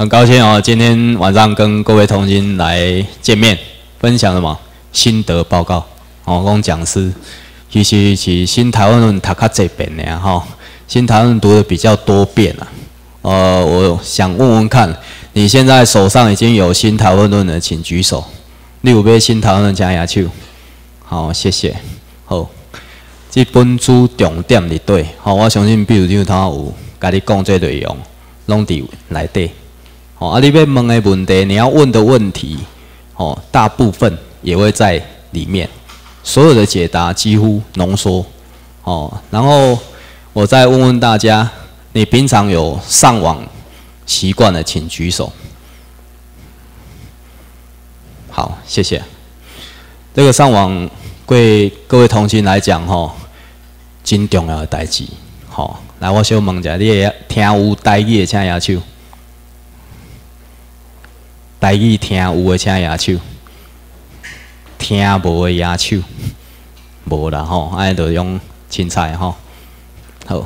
很高兴哦，今天晚上跟各位同仁来见面，分享什么心得报告。哦，讲讲师其实是新台湾论读较这边的哈，新台湾论读的比较多遍啊。我想问问看，你现在手上已经有新台湾论的，请举手。你有买新台湾论加牙手？好，谢谢。好，这本书重点伫对，好，我相信比如你头有甲你讲这内容，拢伫内底。哦，啊，你要问的问题，你要问的问题，哦，大部分也会在里面，所有的解答几乎浓缩，哦，然后我再问问大家，你平常有上网习惯的，请举手。好，谢谢。这个上网对各位同学来讲，吼，真重要的代志，吼，来，我小问一下，你会听有台语的，请举手。台语听有的请举手，听无的举手，无啦吼，安尼就用凊彩吼。好，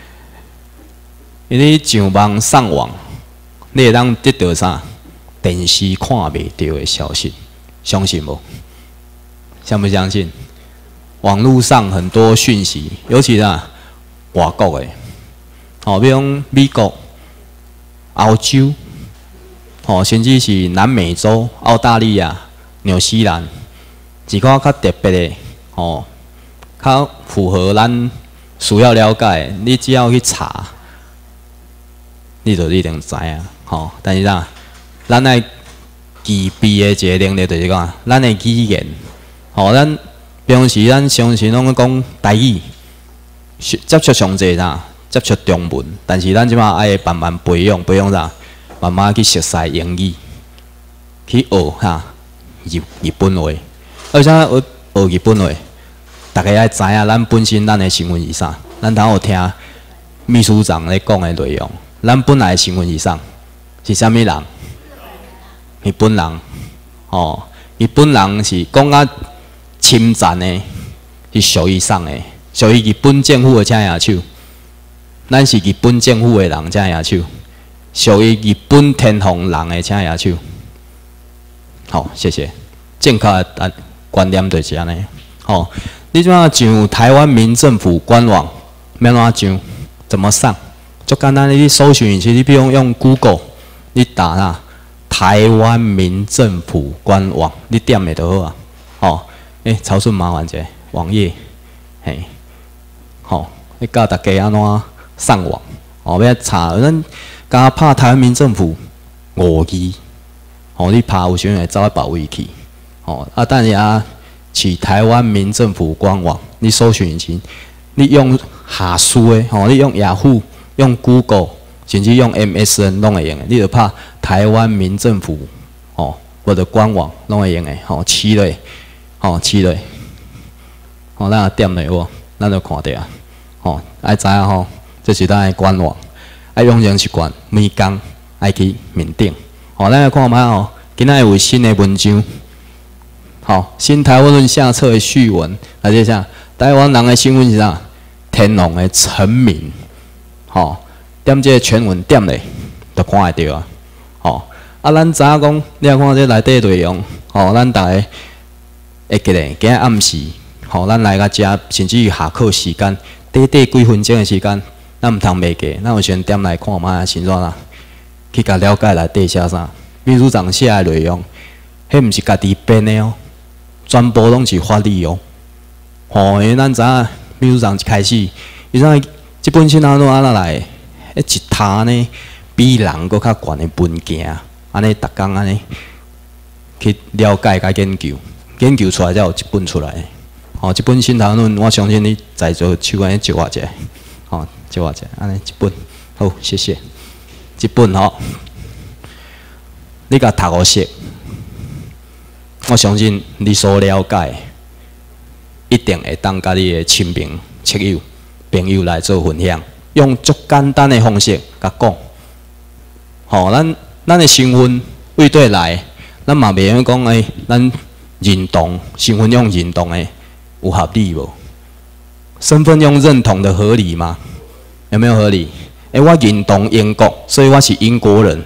你上网上网，你会当得到啥？电视看袂到的消息，相信无？相不相信？网络上很多讯息，尤其是外国的，哦，比如美国、欧洲。哦，甚至是南美洲、澳大利亚、纽西兰，一寡较特别的，哦，较符合咱需要了解。你只要去查，你就一定知影。吼，但是咱爱具备的一个能力就是讲，咱的语言，吼，咱平时咱常时拢讲台语，接触上济接触中文，但是咱即马爱慢慢培养啥？慢慢去熟悉英语，去学日本话。而且学日本话，大家要知影咱本身咱的身份是啥。咱头有听秘书长咧讲的内容，咱本来的身份是啥？是啥物人？日本人。哦，日本人是讲啊侵占的，是属于啥的？属于日本政府的请举手。咱是日本政府的人请举手。属于日本天皇人的请举手。好，谢谢。正确的观念就是安尼。好，你怎啊上台湾民政府官网？要怎上？怎么上？就简单，你搜寻，其实你不用用 Google， 你打台湾民政府官网，你点下就好啊。哦，曹顺麻烦者，网页，嘿，好，你教大家安怎上网？哦，要查咱。甲拍台湾民政府5字，哦，你拍有时阵会走去别位去，哦，但是去台湾民政府官网，你搜寻引擎，你用下输的，哦，你用雅虎、用 Google， 甚至用 MSN 拢会用的，你就拍台湾民政府，哦，我的官网拢会用的，哦，试落，哦，哦，咱点落有，咱就看到啊，哦，爱知影吼，这是咱的官网。爱养成习惯，每工爱去面顶。好，咱来看卖哦，今仔有新的文章。好，新台湾论下册的序文，来这下台湾人的身份是啥？天皇的臣民。好，点这个全文点咧，就看会到啊。好，咱知影讲，你来看这内底内容。好，咱大家会记咧，今日暗时，好，咱来个遮，甚至于下课时间，短几分钟的时间。咱毋通袂记，咱有先点来看卖先怎啦？去甲了解内底写啥？秘书长写的内容，迄毋是家己编的哦，全部拢是法律哦。吼，因为咱知影秘书长一开始，伊怎即本新安怎来？一沓呢比人搁较悬的文件，安尼逐工安尼去了解甲研究，研究出来才有一本出来。吼，即本新台湾论，我相信你在座手安尼接我者。哦，接我者，安尼一本，好，谢谢。一本吼，你甲读好识，我相信你所了解，一定会当甲你的亲朋戚友、朋友来做分享，用足简单的方式甲讲。吼，咱的身份为对来，咱嘛袂用讲咱认同身份用认同的有合理无？身份用认同的合理吗？有没有合理？我认同英国，所以我是英国人。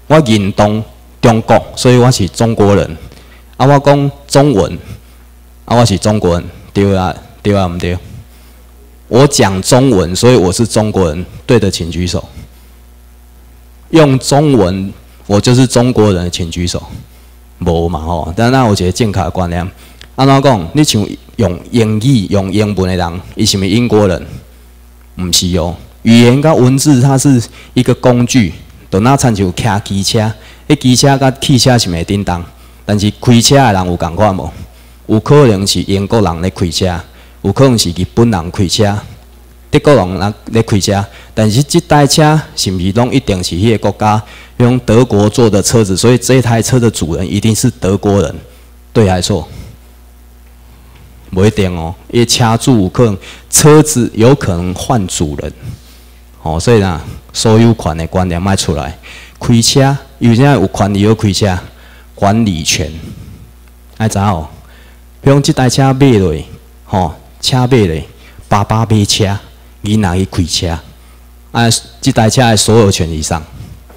我认同中国，所以我是中国人。啊，我讲中文，啊，我是中国人，对啊，对啊，唔对？我讲中文，所以我是中国人，对的请举手。用中文，我就是中国人，请举手。无嘛吼，但那有一个正确的观念。安怎讲？你像用英语、用英文的人，伊是毋是英国人？毋是哦。语言甲文字，它是一个工具，就那亲像骑机车，迄机车甲汽车是袂叮当，但是开车的人有共款无？有可能是英国人咧开车，有可能是日本人开车，德国人咧开车，但是这台车是毋是拢一定是迄个国家用德国做的车子？所以这台车的主人一定是德国人，对还是错？不一定哦，因为车主有可能车子有可能换主人，哦，所以呢，所有权的观念卖出来，开车有现在有权利要开车，管理权，爱知哦？比如这台车买落，吼，车买咧，爸爸买车，囡仔去开车，啊，这台车的所有权以上，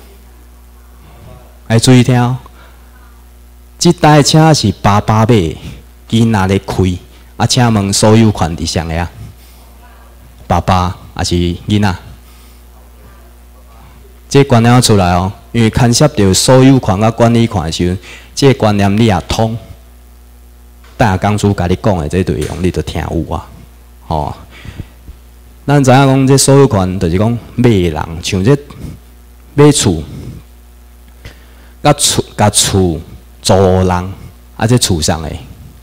爱注意听哦，这台车是爸爸买，囡仔咧开。啊，请问所有权伫谁个？爸爸还是囡仔？这观念出来哦，因为牵涉到所有权甲管理权的时候，这观念你也通。大家讲主甲你讲的这内容，你就听有啊。哦，咱知影讲这所有权，就是讲买人，像这买厝，甲厝租人，啊，这厝上的。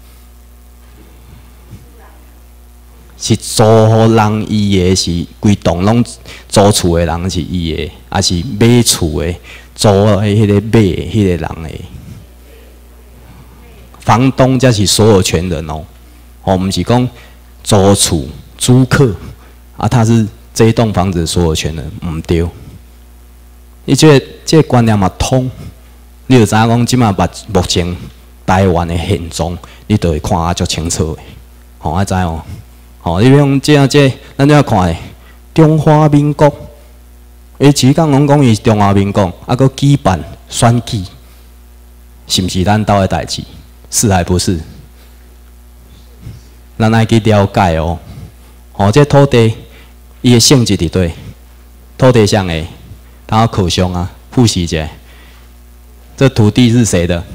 是租互人伊个是规栋拢租厝的人是伊个，还是买厝的租的迄个买的迄个人的？房东才是所有权人哦，哦，毋是讲租厝租客啊，他是这一栋房子的所有权人，毋对。你这个观念嘛通，你就知影讲即马目前台湾的现状，你就会看啊足清楚的，吼，爱知哦。哦，你用咱这要看诶，中华民国，其实讲讲伊是中华民国，啊，佮举办选举，是毋是咱兜诶代志？是还不是？咱爱去了解哦。哦，这土地伊诶性质伫对，土地上诶，它可详啊，复习一下，这土地是谁的？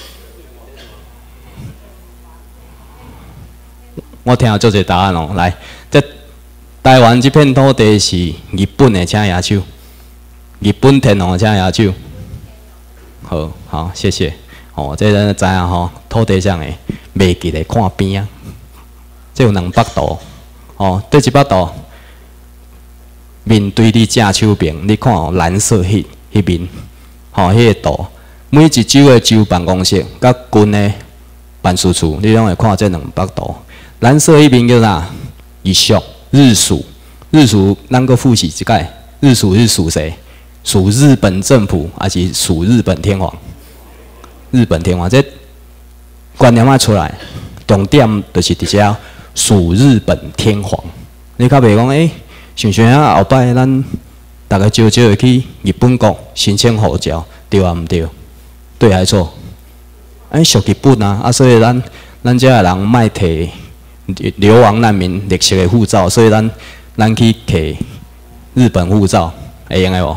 我听到做一答案哦，来，这台湾这片土地是日本的请野手，日本天皇的请野手。好，谢谢。哦，这咱知影吼，土地上的袂记得看边啊，这有2百度。哦，对100度，面对你正手边，你看哦，蓝色迄面，吼，迄个度，每一州的州办公室甲郡的办事处，你拢会看这200度。蓝色迄边叫啥？日属，日属，日属，咱个复习一概，日属是属谁？属日本政府，还是属日本天皇？日本天皇，这观念啊出来，重点就是伫遮属日本天皇。你较袂讲想想啊，后摆咱大家招会去日本国申请护照，对啊毋对？对还是错？属日本啊，所以咱遮个人莫摕。流亡难民绿色的护照，所以咱去摕日本护照会用的无？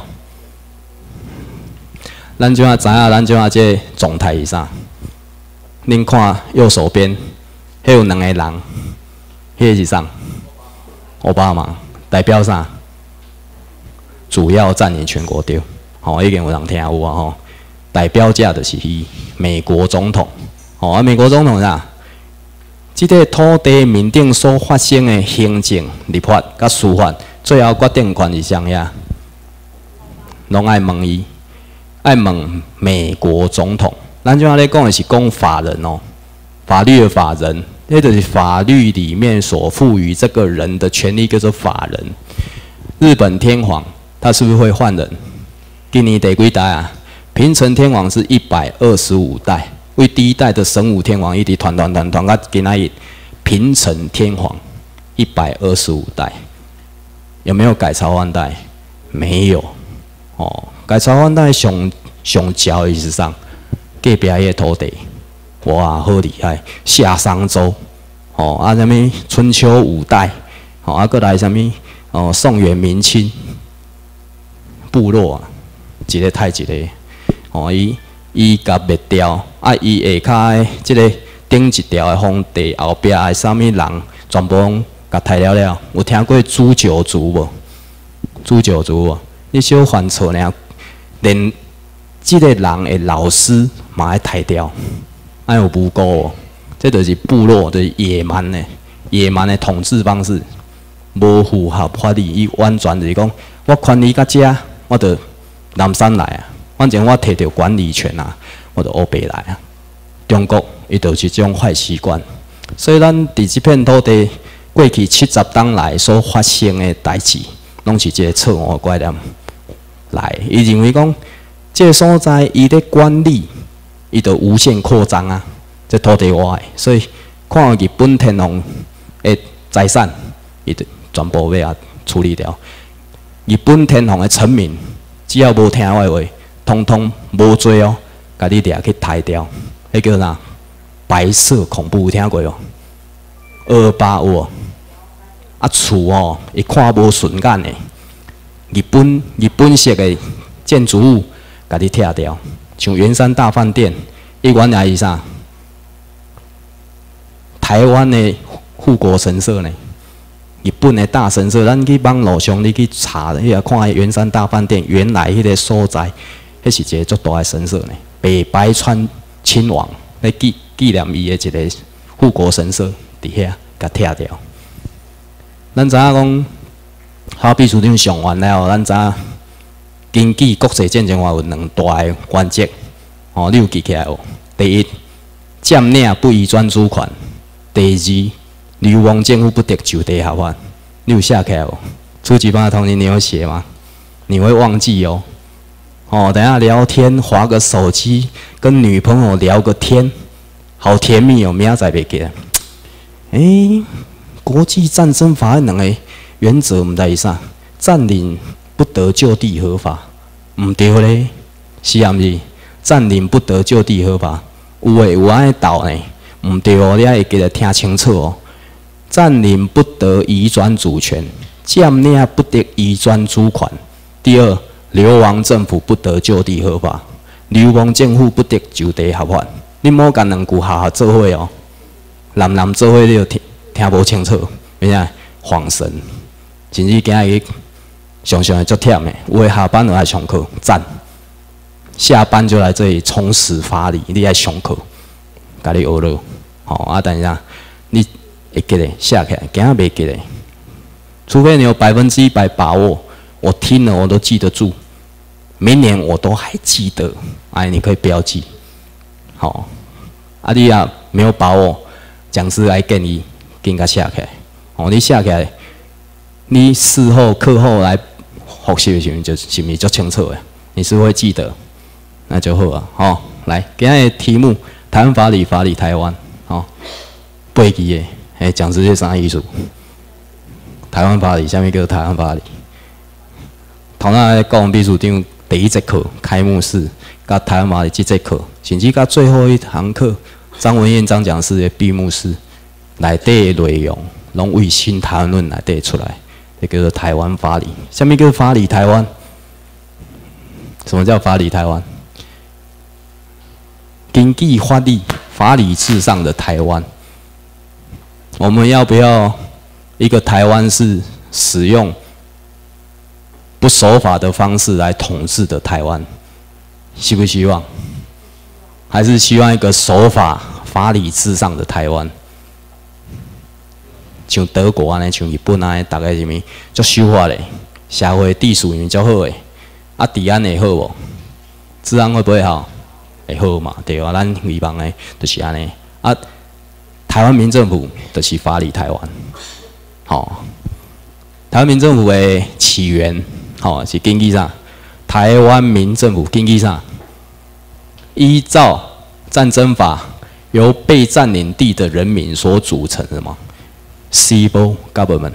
咱即下知影，咱即下这状态是啥？恁看右手边，迄有2个人，迄个是啥？奥巴马代表啥？主要占领全国对，吼，已经有人听有啊吼。代表者就是伊美国总统，吼啊，美国总统啥？即个土地面顶所发生的行政、立法、甲司法，最后决定权是谁呀？拢爱问伊，爱问美国总统。咱即下咧讲的是讲法人哦，法律的法人，那就是法律里面所赋予这个人的权利叫做法人。日本天皇他是不是会换人？今年第几代啊？平成天皇是125代。为第1代的神武天皇一直传到今仔日平成天皇125代，有没有改朝换代？没有。哦，改朝换代上上交意思上，隔壁迄个土地，哇，好厉害！夏商周，哦啊，什么春秋五代，哦啊，过来什么哦，宋元明清部落啊，一个太一个，哦伊甲灭掉，啊伊下骹的即个顶一条的皇帝后壁的啥物人，全部甲杀了了。有听过诛九族无？诛九族无？你小犯错尔，连即个人的老师嘛爱杀掉，哎有无辜哦？这就是部落的野蛮的统治方式，无符合法律。伊完全就是讲，我权力到遮，我就南山来啊。反正我摕到管理权啊，我就欧北来啊。中国伊就是这种坏习惯，所以咱伫即片土地过去70当来所发生的代志，拢是一个错误观念来。伊认为讲，这个所在伊咧管理，伊就无限扩张啊，这土地我的，所以看日本天皇的财产，伊就全部要处理掉。日本天皇的臣民，只要无听我的话，通通无罪哦，甲你掠去杀掉。迄叫啥？白色恐怖有听过哦？228有哦。啊，厝哦，一看无顺眼的，日本式的建筑物，甲你拆掉。像圆山大饭店，伊原来是啥？台湾的护国神社呢？日本的大神社，咱去网络上你去查，迄个看圆山大饭店原来迄个所在。迄是一个足大的神社呢，北白川亲王来纪念伊的一个护国神社，伫遐甲拆掉。咱知影讲，好秘书长上完了后，咱知影经济国际战争话有2大的原则，哦，你有记起来无？第一，占领不移转主权；第二，流亡政府不得就地合法。你有写起来无？初级班的同学，你有写吗？你会忘记哦。哦，等下聊天，滑个手机，跟女朋友聊个天，好甜蜜哦！明仔载袂记得。国际战争法案2个原则毋知是啥？占领不得就地合法，毋对咧，是啊毋是？占领不得就地合法，有诶有安尼斗呢，毋对哦，你爱会记得听清楚哦。占领不得移转主权，占领不得移转主权。第二。流亡政府不得就地合法，流亡政府不得就地合法。你莫甲2句下做伙哦，男做伙你就听无清楚，变啥晃神。甚至今日常常会足忝的，有诶下班就来上课，赞；下班就来这里充实法理，你爱上课，甲你学了。吼啊，但是啊，你会记得写起来，今仔袂记得，除非你有100%把握，我听了我都记得住。明年我都还记得，哎，你可以标记，好。啊，你啊没有把握，讲师来建议，给他写起来。哦，你写起来，你事后课后来复习的时候，就是不是就清楚的？你是会记得，那就好啊。好，来，今日题目：台湾法理，法理台湾。好，8支的，讲师这啥意思？台湾法理，下面叫台湾法理。头仔高雄秘书长。第一节课开幕式，甲台湾法理这节课，甚至甲最后一堂课，张文彦张讲师的闭幕式，内底的内容，拢为新台湾论内底出来，这叫做台湾法理。下面叫法理台湾。什么叫法理台湾？经济法理、法理至上的台湾。我们要不要一个台湾是使用？不守法的方式来统治的台湾，希不希望？还是希望一个守法、法理至上的台湾？像德国安尼，像日本安尼，大概是咪足守法嘞？社会秩序咪足好诶？啊，治安会好无？治安会不会好？会好嘛？对啊，咱希望诶，就是安尼。啊，台湾民政府就是法理台湾。好，台湾民政府的起源。好，是根据啥？台湾民政府根据啥？依照战争法，由被占领地的人民所组成的嘛 ，civil government，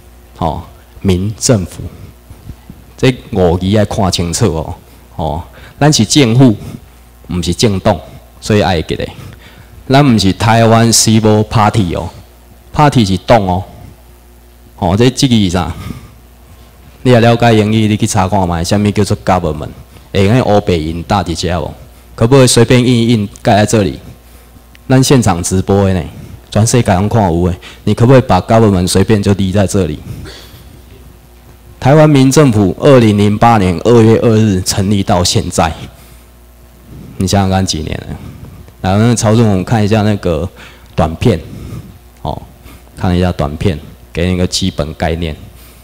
好，民政府。这5字要看清楚哦。哦， 咱是政府，毋是政党，所以爱记咧。咱毋是台湾 Civil Party 哦 ，Party 是党哦。哦，这个是啥？你也了解英语，你去查看卖，啥物叫做 government？ 会用黑白印打伫遮无？可不可以随便印一印盖在这里？咱现场直播的呢，全世界拢看有诶。你可不可以把 government 随便就立在这里？台湾民政府2008年2月2日成立到现在，你想想看几年了？然后那个曹总，我们看一下那个短片，哦，看一下短片，给你一个基本概念。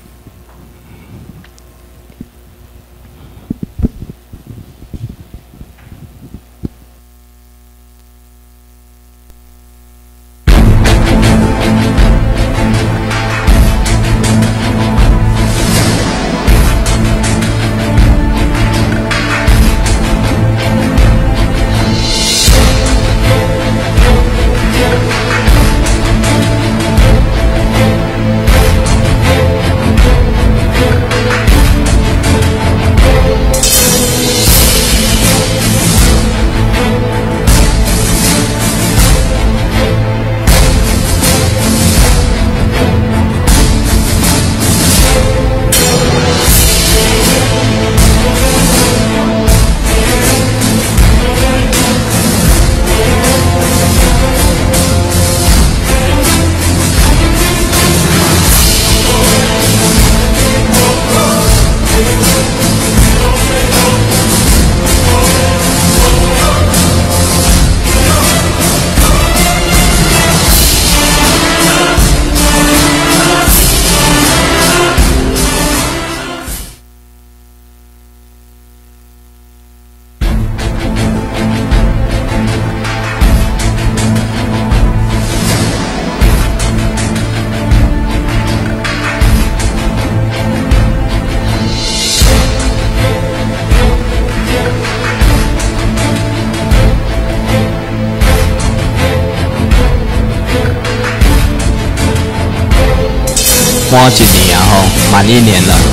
满一年啊吼，满1年了。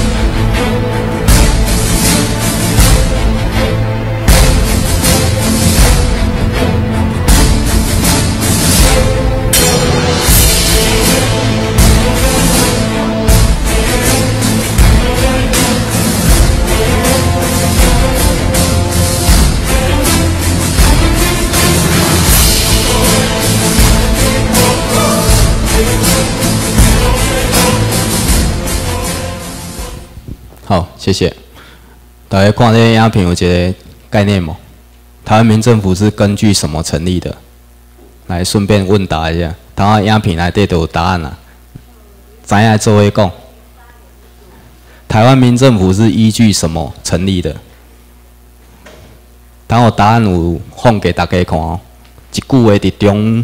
好，谢谢。大家看这个影片有一个概念吗？台湾民政府是根据什么成立的？来，顺便问答一下。台湾影片内底都有答案啦。知影做伙讲。台湾民政府是依据什么成立的？然后答案有放给大家看哦。一句话伫中，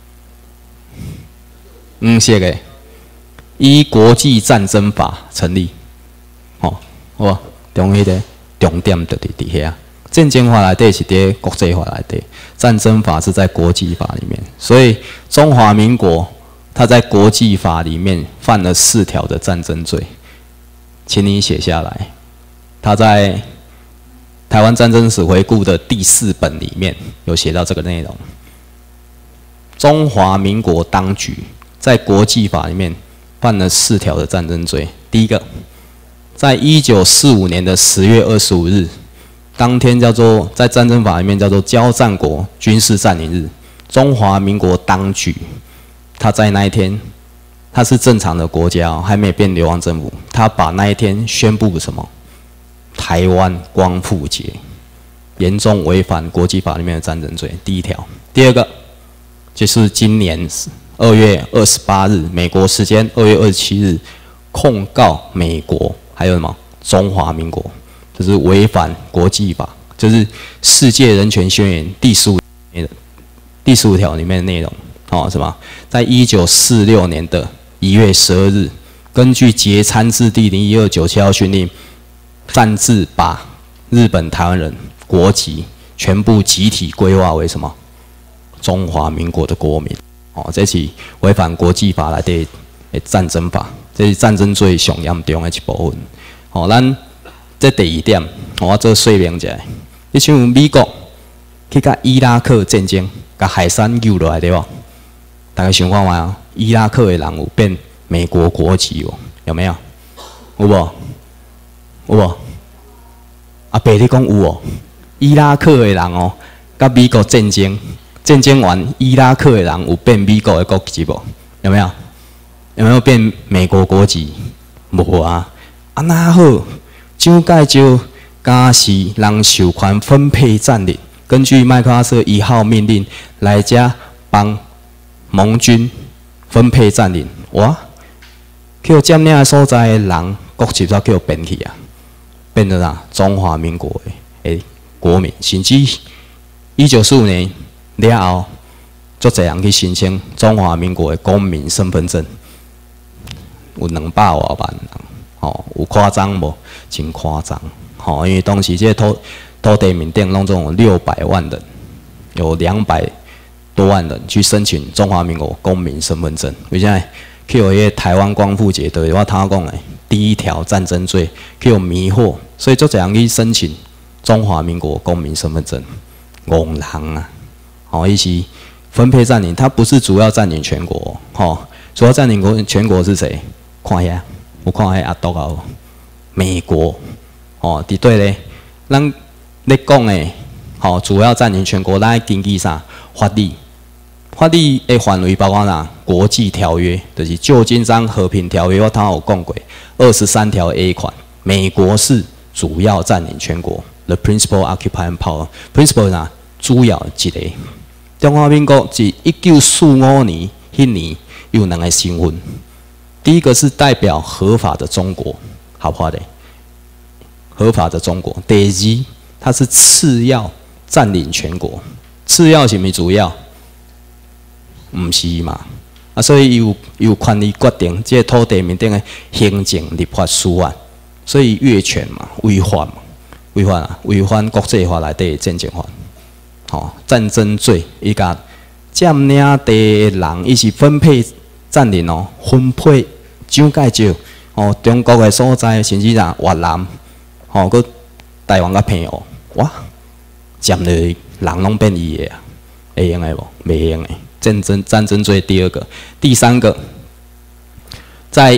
黄色的，依国际战争法成立。哦，好吧，中迄个重点就伫遐。战争法内底是伫国际法内底，战争法是在国际法里面。所以中华民国它在国际法里面犯了4条的战争罪，请你写下来。它在台湾战争史回顾的第4本里面有写到这个内容。中华民国当局在国际法里面犯了4条的战争罪。第一个，在1945年的10月25日，当天叫做在战争法里面叫做交战国军事占领日。中华民国当局，他在那一天，他是正常的国家哦，还没变流亡政府，他把那一天宣布什么？台湾光复节，严重违反国际法里面的战争罪。第一条。第二个，就是今年2月28日，美国时间2月27日，控告美国还有什么中华民国，就是违反国际法，就是世界人权宣言第15条里面的内容，哦，是吧？在1946年的1月12日，根据节参制第01297号训令，擅自把日本台湾人国籍全部集体规划为什么？中华民国的国民。哦，这是违反国际法来的战争法，这是战争罪上严重的一部分。哦，咱这第2点，我做说明一下。 你像美国去甲伊拉克战争，甲海山救落来对无？大家想看卖哦，伊拉克的人有变美国国籍哦，有没有？有无？有无？阿伯你讲有哦？伊拉克的人哦，甲美国战争，战争完，伊拉克的人有变美国的国籍无？有没有？有没有变美国国籍？无啊！啊那好，蒋介石敢是人授权分配占领，根据麦克阿瑟1号命令来家帮盟军分配占领。哇！叫占领所在的人国籍才叫变去啊，变成啥？中华民国的国民，甚至1945年了后，足侪人去申请中华民国的公民身份证，有200多万人，吼，有夸张无？真夸张，吼，因为当时这土地面顶拢总有600万人，有200多万人去申请中华民国公民身份证，为啥？去有迄台湾光复节，对我头讲的第1条战争罪，去有迷惑，所以足侪人去申请中华民国公民身份证，戆人啊！哦，伊是分配占领，它不是主要占领全国，吼，主要占领全国是谁？看遐，有看遐阿斗啊？美国，哦，伫对咧，咱咧讲诶，吼，主要占领全国，咱根据啥法律？法律的范围包括啥？国际条约，就是旧金山和平条约，我头有讲过，23条 A 款，美国是主要占领全国 ，the principal occupying power。principal 啥？主要一个。中华民国自1945年迄年有2个身份，第一个是代表合法的中国，好不好的？合法的中国。第二，它是次要占领全国，次要是毋是主要？毋是嘛？啊，所以有权利决定这个土地面顶的行政、立法、司法，所以越权嘛，违法嘛，违反啊，违反国际法内底的战争法。吼，战争罪，伊甲占领地的人，伊是分配占领哦，分配蒋介石哦，中国的所在，甚至啥越南，吼，佮台湾甲澎湖，哇，占落人拢变伊的啊，会用的无？袂用的。战争罪第2个，第3个，在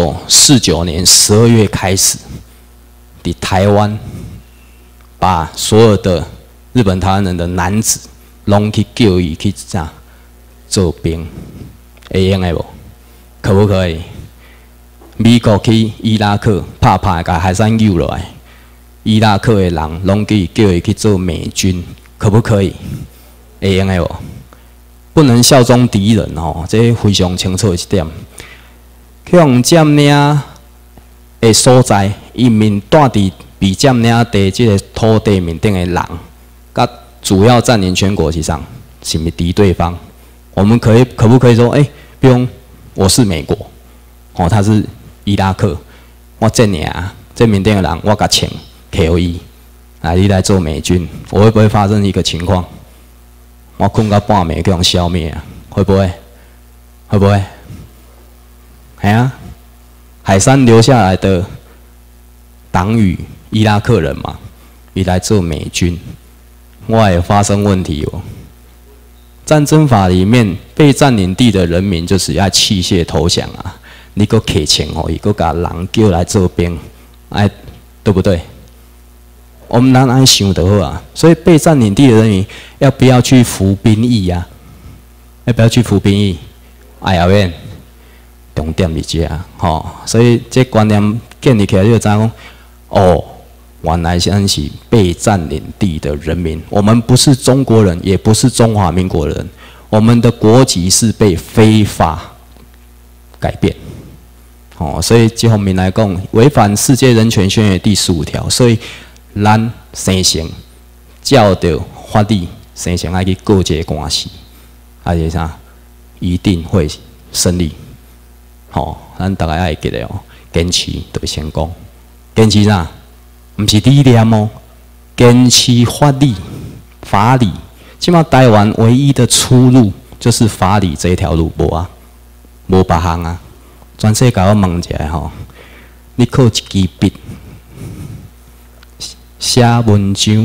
1949年12月开始，伫台湾把所有的日本台湾人的男子，拢去叫伊去啥做兵，会用的无？可不可以？美国去伊拉克拍，甲海山救落来，伊拉克的人拢叫伊去做美军，可不可以？会用的无？不能效忠敌人哦，这非常清楚一点。向占领的所在，伊面带伫被占领地这个土地面顶的人，甲主要占领全国是啥？是毋是敌对方？我们可不可以说，不用，我是美国，哦，他是伊拉克，我这领这面顶的人，我甲请 KOE， 来你来做美军，我会不会发生一个情况？我困到半暝，叫人消灭啊？会不会？会不会？哎呀，海山留下来的党羽伊拉克人嘛，伊来做美军，我也发生问题哦。战争法里面，被占领地的人民就是要弃械投降啊！你搁给钱哦，伊搁甲人叫来做兵，哎，对不对？我们人安想就好啊，所以被占领地的人民要不要去服兵役呀？要不要去服兵役？哎呀，喂，重点伫这啊，吼！所以这观念建立起来，就知讲，哦，原来咱是被占领地的人民，我们不是中国人，也不是中华民国人，我们的国籍是被非法改变。哦，所以这方面来讲，违反世界人权宣言第15条，所以。咱生成照着法律生成爱去告这个官司，还是啥，一定会胜利。吼，咱大家爱记得哦，坚持就会成功。坚持啥？毋是理念哦，坚持法律、法理。即马台湾唯一的出路就是法理这一条路，无啊，无别项啊。全世界我问一下吼，你靠一支笔。写文章，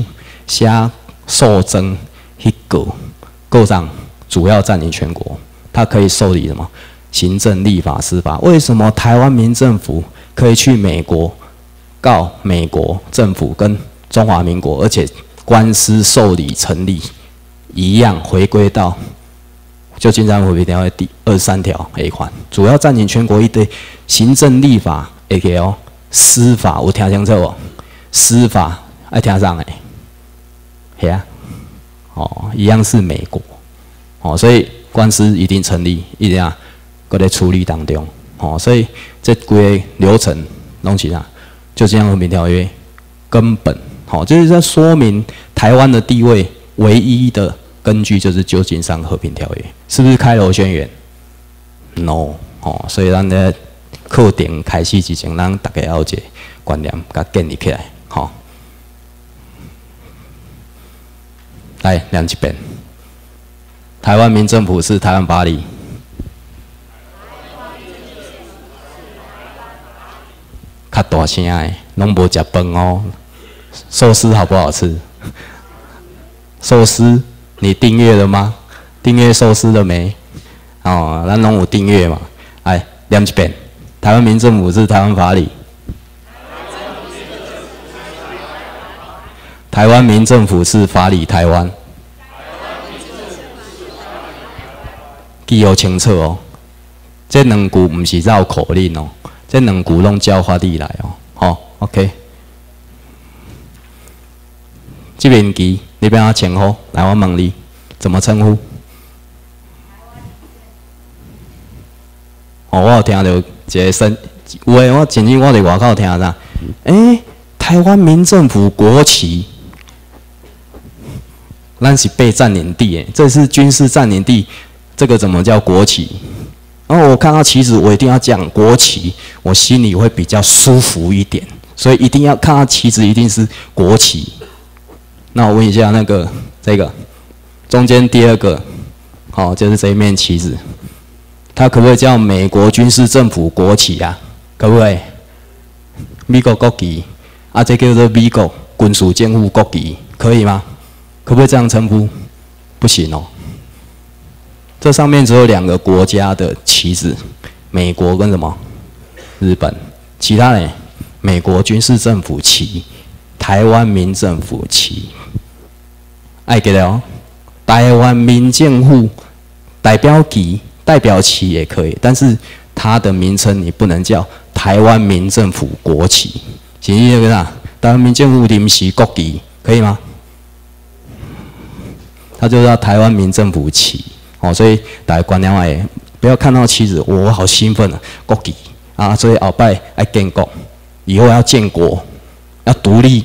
虾受征一个上主要占领全国，它可以受理什么行政、立法、司法。为什么台湾民政府可以去美国告美国政府跟中华民国，而且官司受理成立，一样回归到旧金山和平条约第23条 A 款，主要占领全国一堆行政、立法 ，A.K.O. 司法，有听清楚无？司法爱听上诶，系啊，一样是美国，所以官司一定成立，一定啊，搁在处理当中，所以这规个流程拢是啥？旧金山和平条约根本，就是在说明台湾的地位唯一的根据就是旧金山和平条约，是不是开罗宣言 ？No， 所以咱咧课程开始之前，咱大家要有一个观念，甲建立起来，来念一遍。台湾民政府是台湾法理。较大声的，拢无食饭哦。寿司好不好吃？寿司你订阅了吗？订阅寿司了没？咱拢有订阅嘛。来，念一遍。台湾民政府是台湾法理。台湾民政府是法理台湾。记好清楚哦，这两句不是绕口令哦，这两句拢照法理来哦。好 ，OK。这边机你要怎称呼？来，我问你，怎么称呼？我有听到一个声，有诶，我前日我伫外口听啥？台湾民政府国旗，咱是被占领地诶，这是军事占领地。这个怎么叫国旗？然后我看到旗子，我一定要讲国旗，我心里会比较舒服一点。所以一定要看到旗子，一定是国旗。那我问一下，这个中间第二个，就是这一面旗子，它可不可以叫美国军事政府国旗啊？可不可以？美国国旗啊，这叫做美国军事政府国旗，可以吗？可不可以这样称呼？不行哦。这上面只有2个国家的旗子，美国跟什么？日本。其他呢？美国军事政府旗，台湾民政府旗。爱记得哦，台湾民政府代表旗也可以，但是它的名称你不能叫台湾民政府国旗，是那个啥？台湾民政府临时国旗可以吗？它就叫台湾民政府旗。所以大家观念外，不要看到旗子，我好兴奋啊！国旗啊，所以后摆要建国，以后要建国，要独立，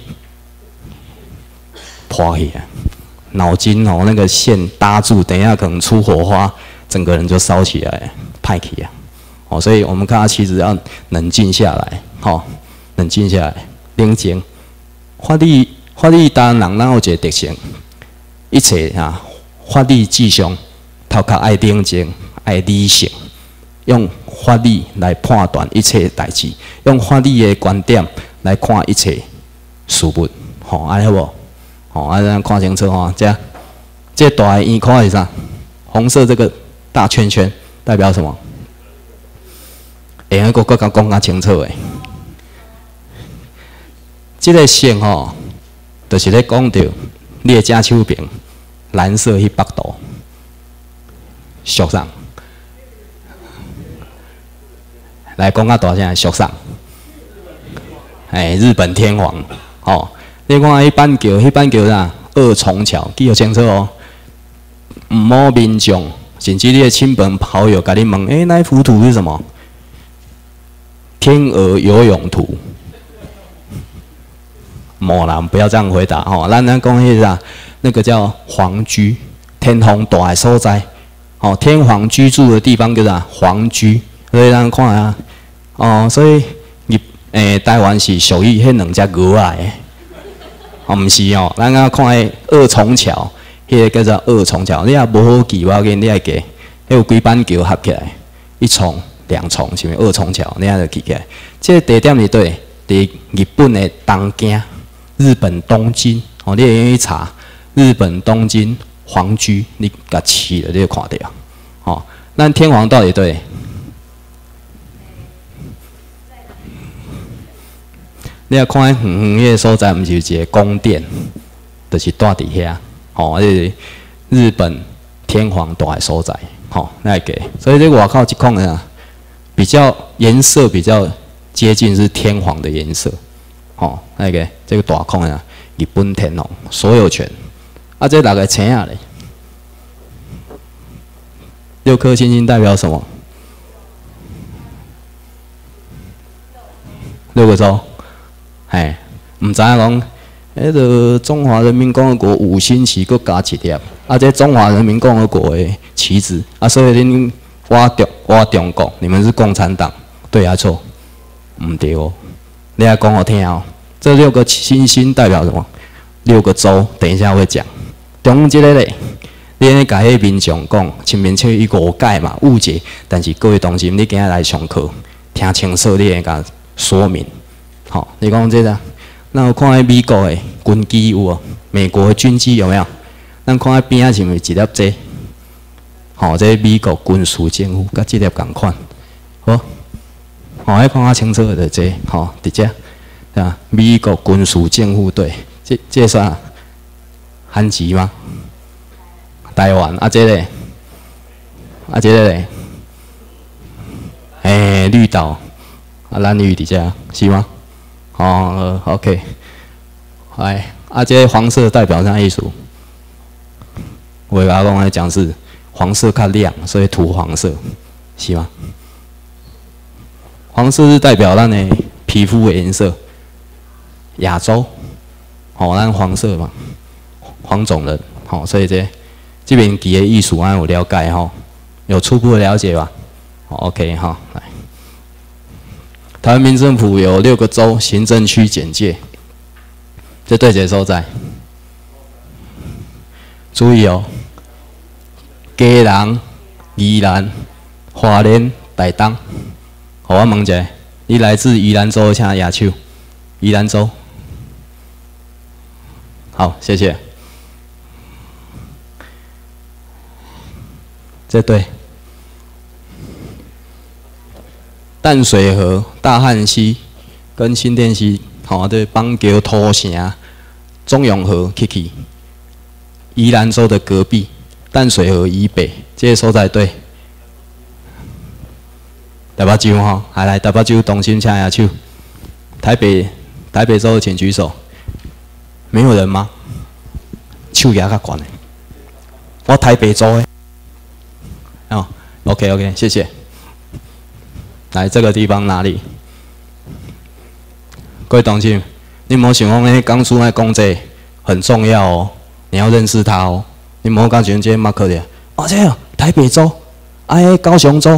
破去啊！脑筋那个线搭住，等一下可能出火花，整个人就烧起来，派去啊！所以我们看到旗子要冷静下来，冷静下来，冷静。法律当然咱有一个特性，一切法律至上。头壳爱冷静，爱理性，用法律来判断一切代志，用法律的观点来看一切事物，安尼好无？咱看清楚这大的圆框是啥？红色这个大圈圈代表什么？会搁讲较清楚诶。这个线就是咧讲到你的正手边蓝色迄幅图。属上，来讲较大声，属上，日本天皇，你看迄板桥啥？二重桥，记好清楚哦。唔好民众，甚至你的亲朋好友，甲你问，那幅图是什么？天鹅游泳图。莫啦，不要这样回答咱讲迄啥？那个叫皇居，天皇大的所在。天皇居住的地方叫啥？皇居，所以咱看啊，所以台湾是属于迄2只鹅仔的，毋是哦，咱看迄二重桥，迄个叫做二重桥，你也无好记，我要给你爱记，迄有几板桥合起来，1重、2重，是毋是二重桥？你也就记起来。这个地点是对，伫日本的东京，日本东京， 哦，你会愿意查日本东京皇居，你甲市了，你就看到。哦，咱天皇到底对？你啊看远远迄个所在，毋是一个宫殿，就是住伫遐。哦，这是日本天皇住的所在。哦，那个，所以这外口一孔呢，比较颜色比较接近是天皇的颜色。哦，那个这个大孔啊，日本天皇所有权。啊，这六个星啊嘞，6颗星星代表什么？6个州。哎，唔知影讲，迄个中华人民共和国5星旗搁加一粒，啊，这中华人民共和国的旗帜，啊，所以恁我中国，你们是共产党，对啊错？唔对哦，你来讲我听哦，这6个星星代表什么？6个州，等一下会讲。中这个咧，你咧甲迄民众讲，前面像伊误解嘛，误解，但是各位同学，你今日来上课，听清楚，你会甲说明。好，你讲这个，咱有看迄美国的军机有无？美国的军机有没有？咱看迄边仔是毋是一粒这？好，这美国军事政府甲这粒共款，好，好，迄看较清楚的这，好，直接啊，美国军事政府队，这算韩籍吗？台湾啊，这个，啊，这个嘞，哎，绿岛啊，蓝屿底下是吗？哦，OK， 哎，啊，这黄色代表啥意思？我阿公来讲是黄色较亮，所以涂黄色，是吗？黄色是代表咱的皮肤的颜色，亚洲，哦，咱黄色嘛，黄种人，好，所以这边几个艺术俺有了解哈，有初步的了解吧？好 ，OK 哈，来。台湾民政府有6个州行政区简介，这对谁所在？注意哦，嘉南、宜兰、花莲、台东。我问一下，你来自宜兰州，请举手。宜兰州。好，谢谢。这对。淡水河、大汉溪跟新店溪，好，对，邦桥、土城、中永和、Kiki， 宜兰州的隔壁，淡水河以北，这些所在对。台北州哈，来台北州东兴请下手。台北州请举手。没有人吗？手压较悬的。我台北州的。哦 ，OK， 谢谢。来这个地方哪里？各位同学，你莫想讲那江苏那公这很重要哦，你要认识它哦。你莫讲全这马克的，哦这样台北州，高雄州，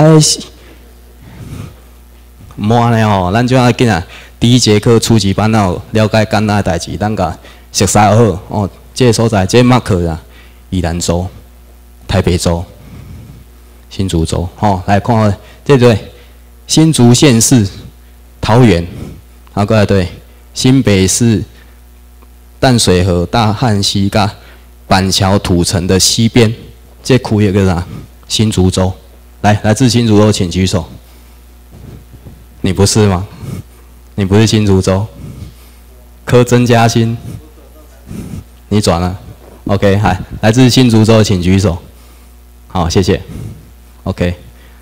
莫安尼哦，咱就要紧啊。第1节课初级班那有了解简单的代志，咱甲熟悉好哦。这个所在，这马克啊，宜兰州、台北州、新竹州，哦，来看看这对。新竹县市桃园，好，过来对，新北市淡水河、大汉溪甲板桥土城的西边，这区域叫啥？新竹州。来自新竹州，请举手。你不是吗？你不是新竹州？科增加薪，你转了。OK， 好，来自新竹州，请举手。好，谢谢。OK。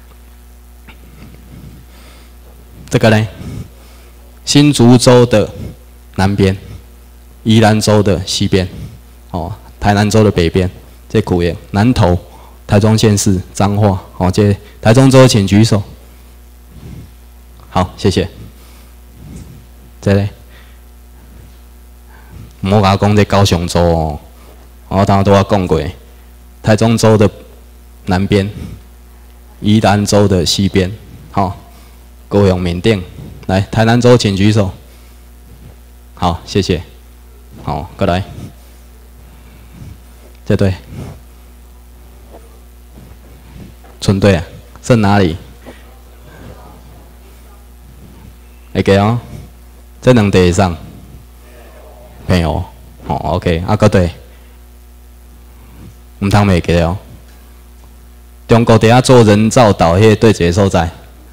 这个呢，新竹州的南边，宜兰州的西边，哦，台南州的北边，这区域南投、台中县市彰化，哦，这台中州请举手。好，谢谢。这里，莫甲讲这高雄州哦，我当都我讲过，台中州的南边，宜兰州的西边，好。高雄、缅甸，来台南州请举手。好，谢谢。好，过来，这对，村队啊，剩哪里？会给哦，这2题上，没有。 哦 ，OK， 啊，个对，唔通袂记哦。中国伫遐做人造岛，迄个对一个所在，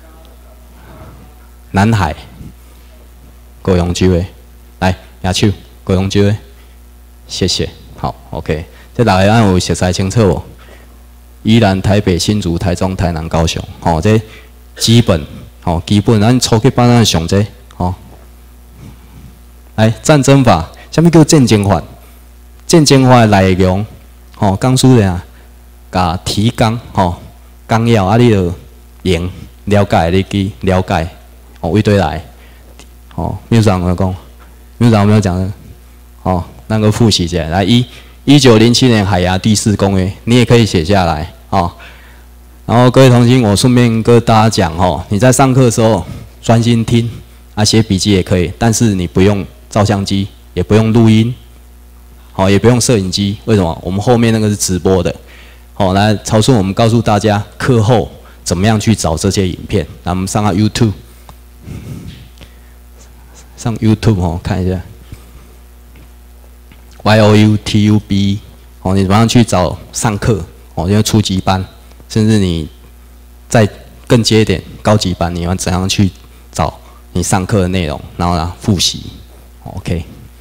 南海，高雄州的，来举手，高雄州的，谢谢，好 ，OK， 这大家有熟悉清楚无？宜兰、台北、新竹、台中、台南、高雄，吼、这基本，吼、基本，咱初级班咱上这，吼、来战争法，什么叫战争法？战争法的内容，吼、讲书的啊，甲提纲，吼、纲要啊，你就用了解你去了解，哦，为对来，哦，秘书长有讲，秘书长有没有讲的？哦，那个复习一下，来1907年海牙第4公约，你也可以写下来。哦，然后各位同学，我顺便跟大家讲哦，你在上课的时候专心听啊，写笔记也可以，但是你不用照相机，也不用录音，好、也不用摄影机。为什么？我们后面那个是直播的。好、来，曹顺，我们告诉大家课后怎么样去找这些影片。那我们上到 YouTube， 上 YouTube 哦，看一下 YOUTUB， 哦，你怎么样去找上课？哦，因为初级班，甚至你再更接一点高级班，你要怎样去找你上课的内容，然后呢复习 ，OK。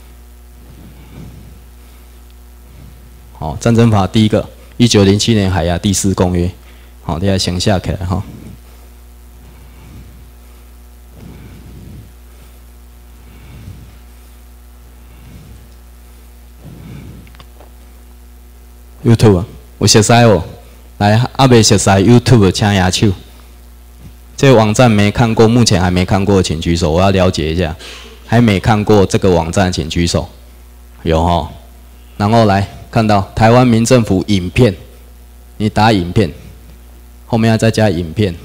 好，战争法第一个，1907年海牙第4公约，好，大家想下起来哈。YouTube 啊。有熟悉哦，来，阿未熟悉 YouTube 请举手。这个网站没看过，目前还没看过，请举手。我要了解一下，还没看过这个网站，请举手。有哈，然后来看到台湾民政府影片，你打影片，后面要再加影片。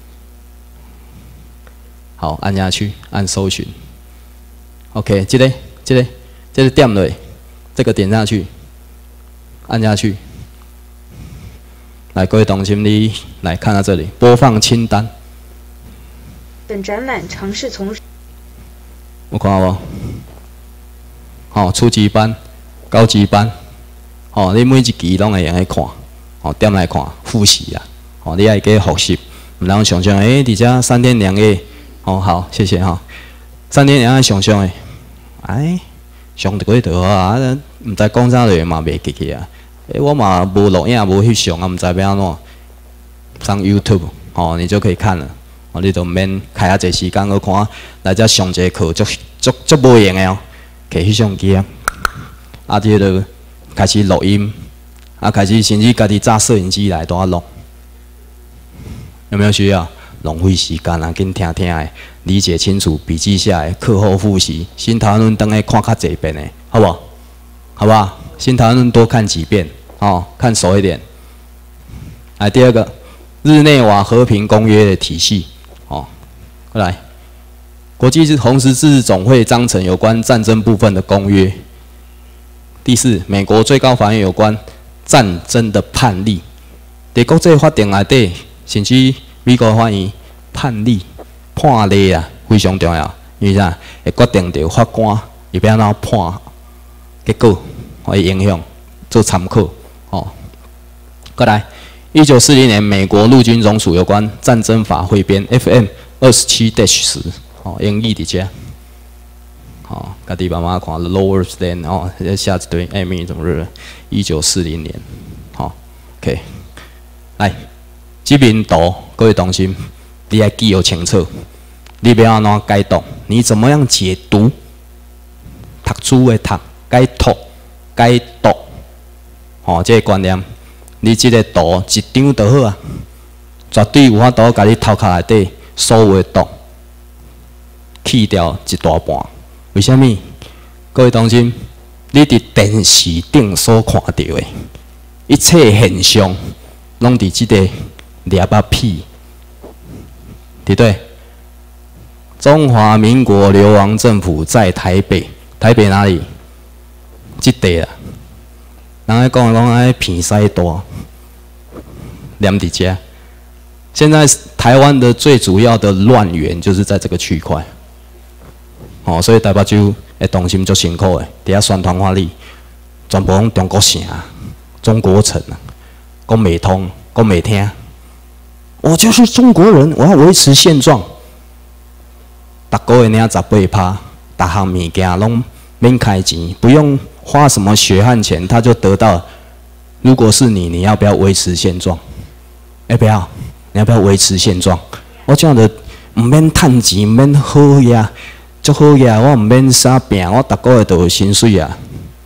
好，按下去，按搜寻。OK， 这个点了，这个点下去，按下去。来，各位同学，你来看到这里，播放清单。 本展览尝试从有看到无？好，初级班、高级班，好，你每一期拢会用来看，好，点来看复习啦，好，你爱去复习，然后想想，伫遮3天2夜，哦，好，谢谢哈。3天2夜想想诶，哎，上得过就好啊，毋知讲啥就嘛袂记起啊。我嘛无录影，无翕相啊，毋知要安怎上 YouTube 哦，你就可以看了。哦，你就免开遐济时间去看，来遮上一个课足无用的哦。摕翕相机啊，啊，这个开始录音，啊，开始甚至家己架摄影机来都录，有没有需要？浪费时间啊，紧听听的，理解清楚，笔记下来，课后复习，新台湾论等下看较济遍的，好不好？好不好？新台湾论多看几遍。哦，看熟一点。来，第二个，日内瓦和平公约的体系。哦，过来，国际红十字总会章程有关战争部分的公约。第四，美国最高法院有关战争的判例。在国际法庭内底，甚至美国法院判例、判例啊，非常重要。因为啥？会决定着法官伊要安怎判结果，会影响做参考。哦，过来，1940年美国陆军总署有关战争法汇编 FM 27-10，哦，英译伫遮，哦，家己慢慢看 ，lower than， 哦，下一堆艾米怎么热？1940年，好 ，OK， 来，这边图，各位同学，你要记好清楚，你要安怎解读？你怎么样解读？读书的读，解读，解读。哦，这个观念，你这个图一张就好啊，绝对有法度甲你头壳内底所有的图去掉一大半。为什么？各位同学，你伫电视顶所看到的一切现象，拢伫这个粒仔屁，对不对？中华民国流亡政府在台北，台北哪里？这地啊。人家讲爱片西大，连伫遮。现在台湾的最主要的乱源就是在这个区块，哦，所以台北州的同心足辛苦的，伫遐宣传法律， 全部拢中国城、中国城啊，讲袂通，讲袂听。我就是中国人，我要维持现状。逐个月领18%，逐项物件拢免开钱，不用花什么血汗钱，他就得到。如果是你，你要不要维持现状？要不要？你要不要维持现状？我这样的唔免趁钱，唔免好呀，足好呀，我唔免啥病，我逐个月都有薪水啊。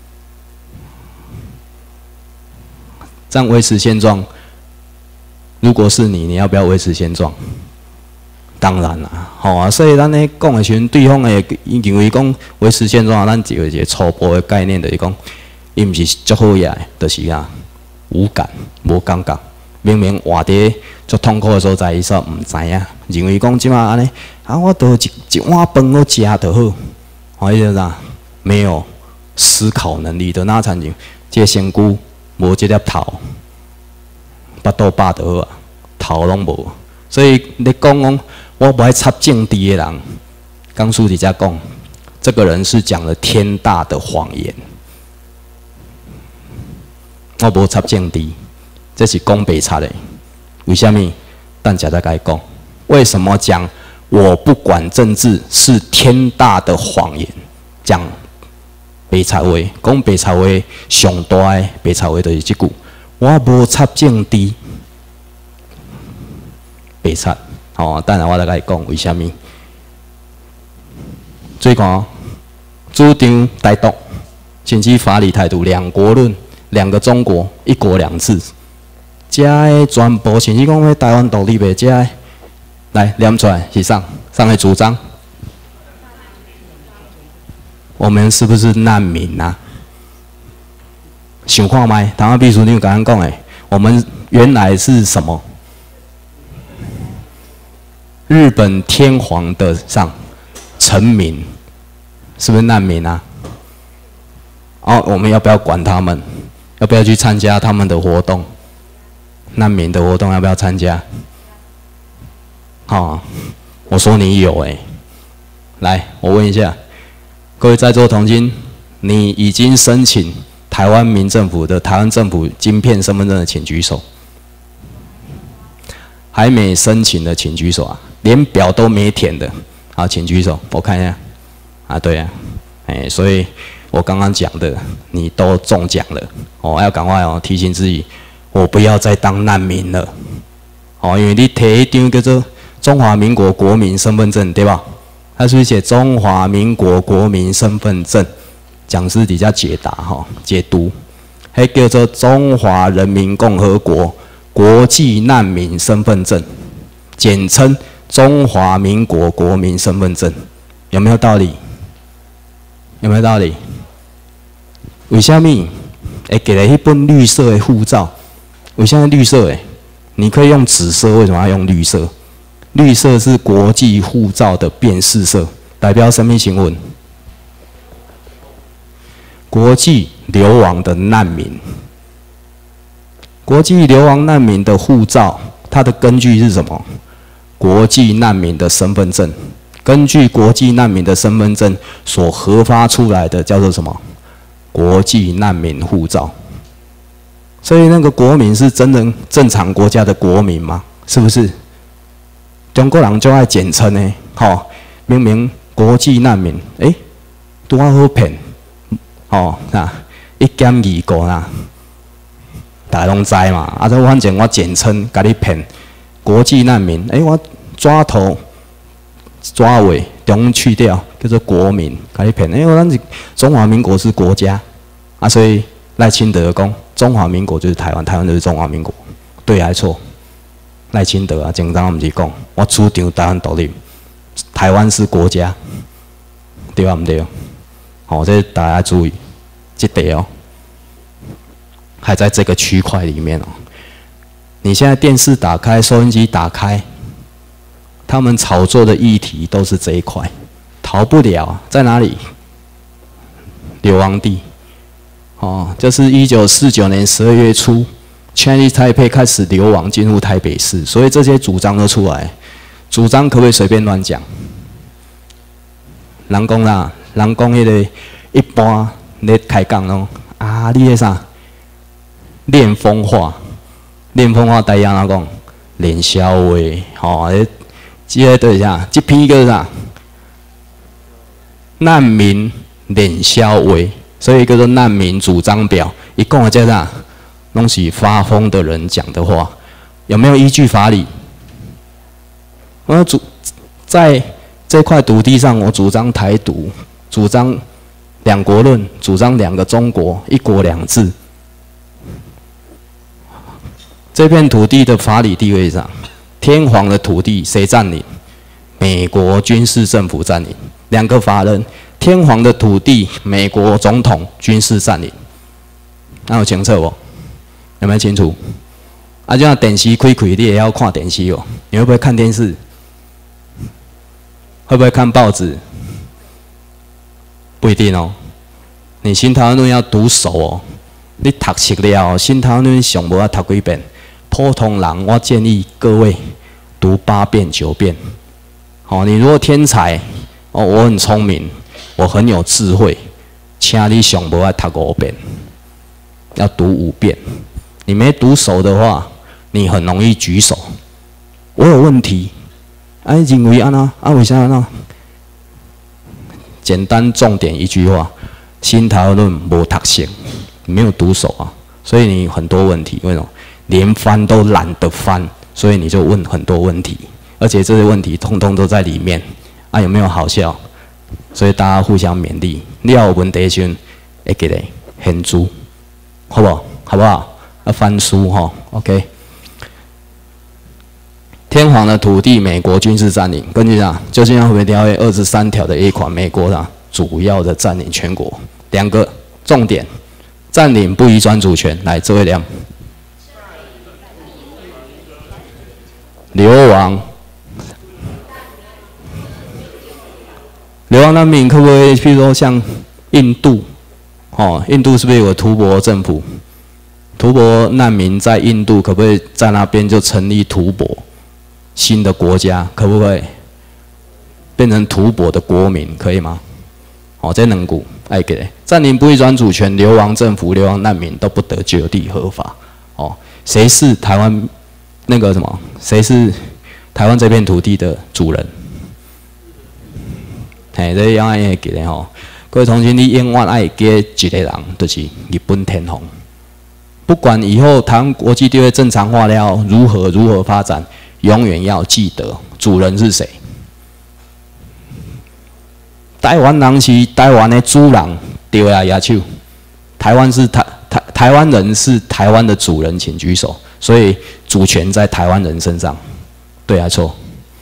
这样维持现状，如果是你，你要不要维持现状？当然啦，吼啊，所以咱咧讲的时阵，对方会认为讲维持现状，咱就有一个初步的概念，就是讲，伊毋是足好呀，就是啊，无感、无感觉。明明活伫足痛苦的所在，伊说毋知影，认为讲即马安尼，啊，我都一碗饭我食就好，吼，伊就啥，没有思考能力的哪参像，即个身躯无即粒头，巴肚饱就好啊，头拢无。所以你讲我不爱插政治的人，刚书底下讲，这个人是讲了天大的谎言。我无插政治。这是讲白贼的，为什么？等下再该讲。为什么讲我不管政治是天大的谎言？讲白贼话，讲白贼话上大的白贼话就是这句：我无插政治，白贼。哦，等下我再该讲为什么？最看主张台独，甚至法理态度，两国论，两个中国，一国两制。这个全部，甚至讲要台湾独立的，这个来念出来是啥的主张？我们是不是难民啊？想看麦，台湾秘书长刚刚讲的，我们原来是什么？日本天皇的臣民，是不是难民啊？哦，我们要不要管他们？要不要去参加他们的活动？难民的活动要不要参加？好，我说你有来，我问一下，各位在座同金，你已经申请台湾民政府的台湾政府晶片身份证的，请举手。还没申请的，请举手啊！连表都没填的，好，请举手，我看一下。啊，对啊，所以我刚刚讲的，你都中奖了哦，要赶快哦，提醒自己。我不要再当难民了，哦，因为你摕一张叫做中华民国国民身份证，对吧？他是不是写中华民国国民身份证？讲师底下解答解读，还叫做中华人民共和国国际难民身份证，简称中华民国国民身份证，有没有道理？有没有道理？为什么会给了一本绿色的护照？为什么绿色？你可以用紫色，为什么要用绿色？绿色是国际护照的辨识色，代表什么新闻？国际流亡的难民，国际流亡难民的护照，它的根据是什么？国际难民的身份证，根据国际难民的身份证所核发出来的叫做什么？国际难民护照。所以那个国民是真的正常国家的国民吗？是不是？中国人就爱简称呢，明明国际难民，拄啊好骗，1减2个啦，大家拢知嘛。啊，这反正我简称，甲你骗国际难民，我抓头抓尾，中去掉，叫做国民，甲你骗。咱是中华民国是国家啊，所以赖清德讲。中华民国就是台湾，台湾就是中华民国，对还是错？赖清德啊，前阵我毋是讲，我主张台湾独立，台湾是国家，对吧？毋对？这大家注意，这点哦，还在这个区块里面哦。你现在电视打开，收音机打开，他们炒作的议题都是这一块，逃不了，在哪里？流亡地。就是1949年12月初 ，Chinese Taipei 开始流亡进入台北市，所以这些主张都出来。主张可不可以随便乱讲？人讲啦，人讲迄个一般咧开讲咯， 啊，你迄啥？练风化，练风化台语安怎讲？练消话，吼，即个对啥？即篇叫啥？难民练消话，所以叫做难民主张表。一讲的叫啥？拢是发疯的人讲的话，有没有依据法理？我在这块土地上，我主张台独，主张两国论，主张两个中国，一国两制。这片土地的法理地位上，天皇的土地谁占领？美国军事政府占领。两个法人，天皇的土地，美国总统军事占领。那有清楚不？有没有清楚？啊，就像电视开开，你也要看电视哦。你会不会看电视？会不会看报纸？不一定哦。你新台湾论要读熟哦。你读熟了，新台湾论上无要读几遍。普通人，我建议各位读8遍9遍。好，你如果天才，哦，我很聪明，我很有智慧，请你上无要读5遍，要读5遍。你没读熟的话，你很容易举手。我有问题，啊，认为安怎？啊，为啥安怎？简单重点一句话：新台湾论无读熟，没有读熟啊，所以你很多问题。为什么？连翻都懒得翻，所以你就问很多问题，而且这些问题通通都在里面。啊，有没有好笑？所以大家互相勉励。你要有问题时，会记得献书，好不好？好不好？要翻书哈 ，OK。天皇的土地，美国军事占领。根据啥？《旧金山和平条约》23条的 A 款，美国啥主要的占领全国。2个重点：占领不移转主权。来，这位亮。流亡难民可不可以？譬如说像印度，哦，印度是不是有个吐蕃政府？吐蕃难民在印度可不可以在那边就成立吐蕃新的国家？可不可以变成吐蕃的国民？可以吗？哦，这两句爱给占领不移转主权、流亡政府、流亡难民都不得就地合法。哦，谁是台湾那个什么？谁是台湾这片土地的主人？嘿，这要爱记咧吼。各位同学，你永远爱记一个人，就是日本天皇。不管以后台湾国际地位正常化了如何发展，永远要记得主人是谁。台湾人是台湾的主人，对啊，野手。台湾人是台湾的主人，请举手。所以主权在台湾人身上，对还是错？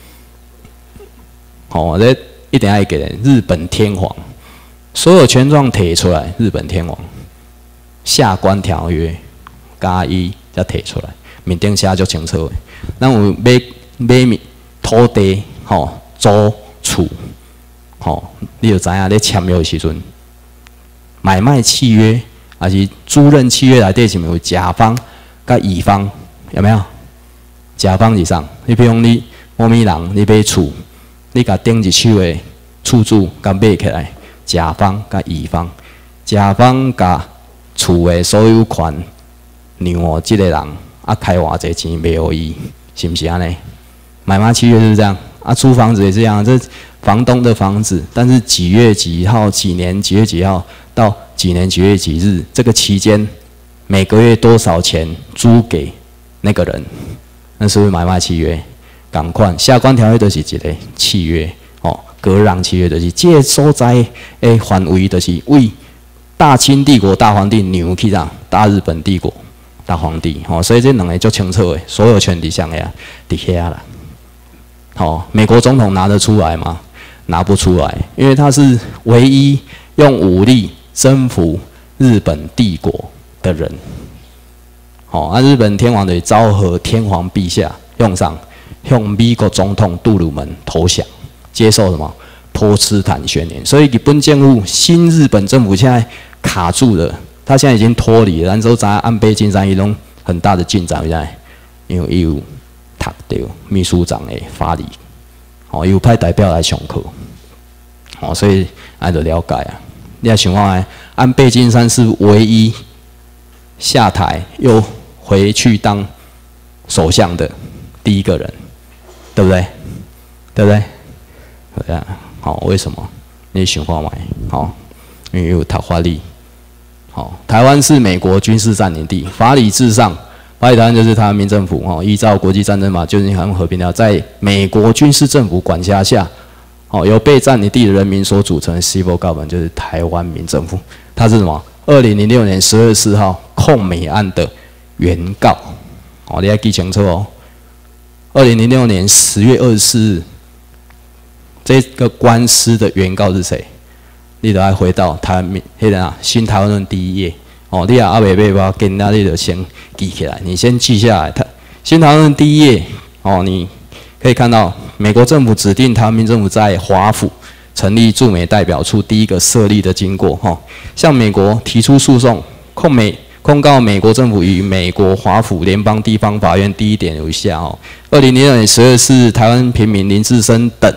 哦，这一定要给人日本天皇所有权状提出来，日本天皇下关条约加1才提出来，面顶写足清楚的。咱有买土地，吼，租厝，吼，你就知影咧签约的时阵，买卖契约还是租赁契约内底是毋是有甲方？甲乙方有没有？甲方是啥？你比如讲你某咪人，你买厝，你甲顶一手的厝主甲买起来，甲方甲乙方，甲方甲厝的所有权让互即个人，啊开偌济钱卖互伊，是不是安尼？买卖契约就是这样，啊租房子也是这样，这房东的房子，但是几月几号、几年几月几号到几年几月几日这个期间。每个月多少钱租给那个人？那是不是买卖契约？同款下关条约就是一个契约哦，割让契约就是这个所在的范围就是为大清帝国大皇帝牛去让大日本帝国大皇帝哦，所以这两个就清楚的，所有权底下呀底下啦。哦，美国总统拿得出来吗？拿不出来，因为他是唯一用武力征服日本帝国的人，啊，日本天皇的昭和天皇陛下向美国总统杜鲁门投降，接受什么波茨坦宣言。所以日本政府新日本政府现在卡住了，他现在已经脱离了。咱所知安倍晋三伊拢很大的进展，现在因为伊有读到秘书长的法理，伊有派代表来上课，所以爱就了解啊。你也想看安倍晋三是唯一下台又回去当首相的第一个人，对不对？对不对？对啊，好，为什么？你想看卖？好，因为有讨伐力。好，台湾是美国军事占领地，法理至上，法理台湾就是台湾民政府哦，依照国际战争法、旧金山和平条约，在美国军事政府管辖下，哦，由被占领地的人民所组成的 civil government 就是台湾民政府。它是什么？2006年12月4号控美案的原告，哦，你要记清楚哦。2006年10月24日，这个官司的原告是谁？你都要回到台湾迄个啊，新台湾论第一页哦。你阿未背包，跟那你就先记起来，你先记下来。新台湾论第一页哦，你可以看到美国政府指定台湾民政府在华府成立驻美代表处第一个设立的经过哈，向美国提出诉讼，控告美国政府与美国华府联邦地方法院第一点如下哦：2006年10月4日，台湾平民林志升等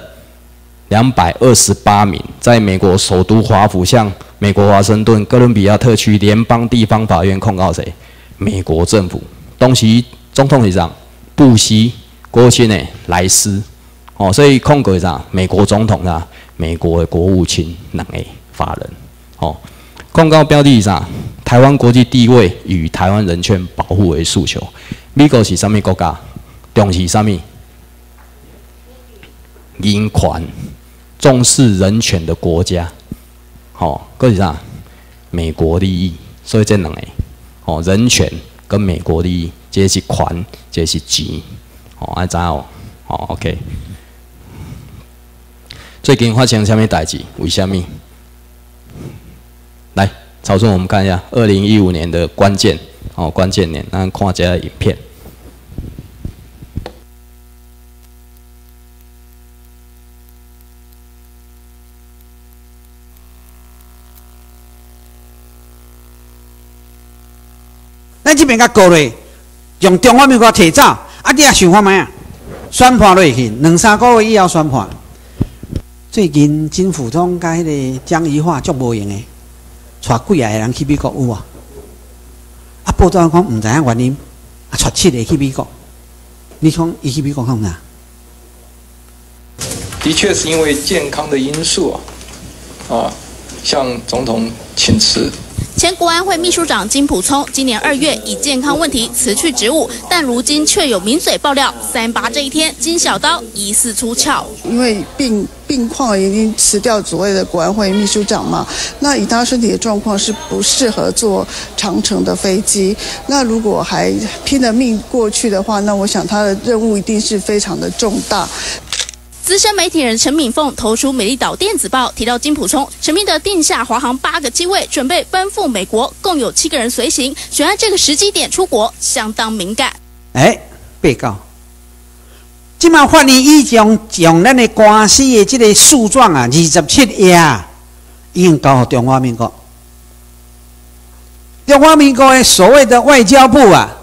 228名，在美国首都华府向美国华盛顿哥伦比亚特区联邦地方法院控告谁？美国政府。东西总统是啥？布希、国务卿的莱斯。哦，所以控告是啥？美国总统啦，美国的国务卿两个法人。哦，控告标的是啥？台湾国际地位与台湾人权保护为诉求。美国是啥物国家？重视啥物？人权。重视人权的国家，好，搁是啥？美国利益，所以这两个，哦，人权跟美国利益，这是权，这是钱，哦，安知哦？好 ，OK。最近发生什么代志？为什么？来，曹总，我们看一下2015年的关键，哦，关键年，咱看一下影片。 咱这边甲国内用中华民国提走，啊，你也想看卖啊？宣判落去，2、3个月以后宣判。最近金溥聪甲迄个江宜桦足无用诶，带几个人去美国有无？啊，报道讲毋知影原因，啊，带7个去美国。你讲伊去美国干啥？ 的确是因为健康的因素向总统请辞。 前国安会秘书长金溥聪今年2月以健康问题辞去职务，但如今却有名嘴爆料，3·8这一天金小刀疑似出鞘。 因为病况已经辞掉所谓的国安会秘书长嘛，那以他身体的状况是不适合坐长程的飞机。那如果还拼了命过去的话，那我想他的任务一定是非常的重大。 资深媒体人陈敏凤投出《美丽岛电子报》，提到金溥聪神秘的定下华航8个机位，准备奔赴美国，共有7个人随行。选在这个时机点出国，相当敏感。 被告，即马法院已将咱的官司的这个诉状啊，27页已经交予中华民国。中华民国的所谓的外交部啊，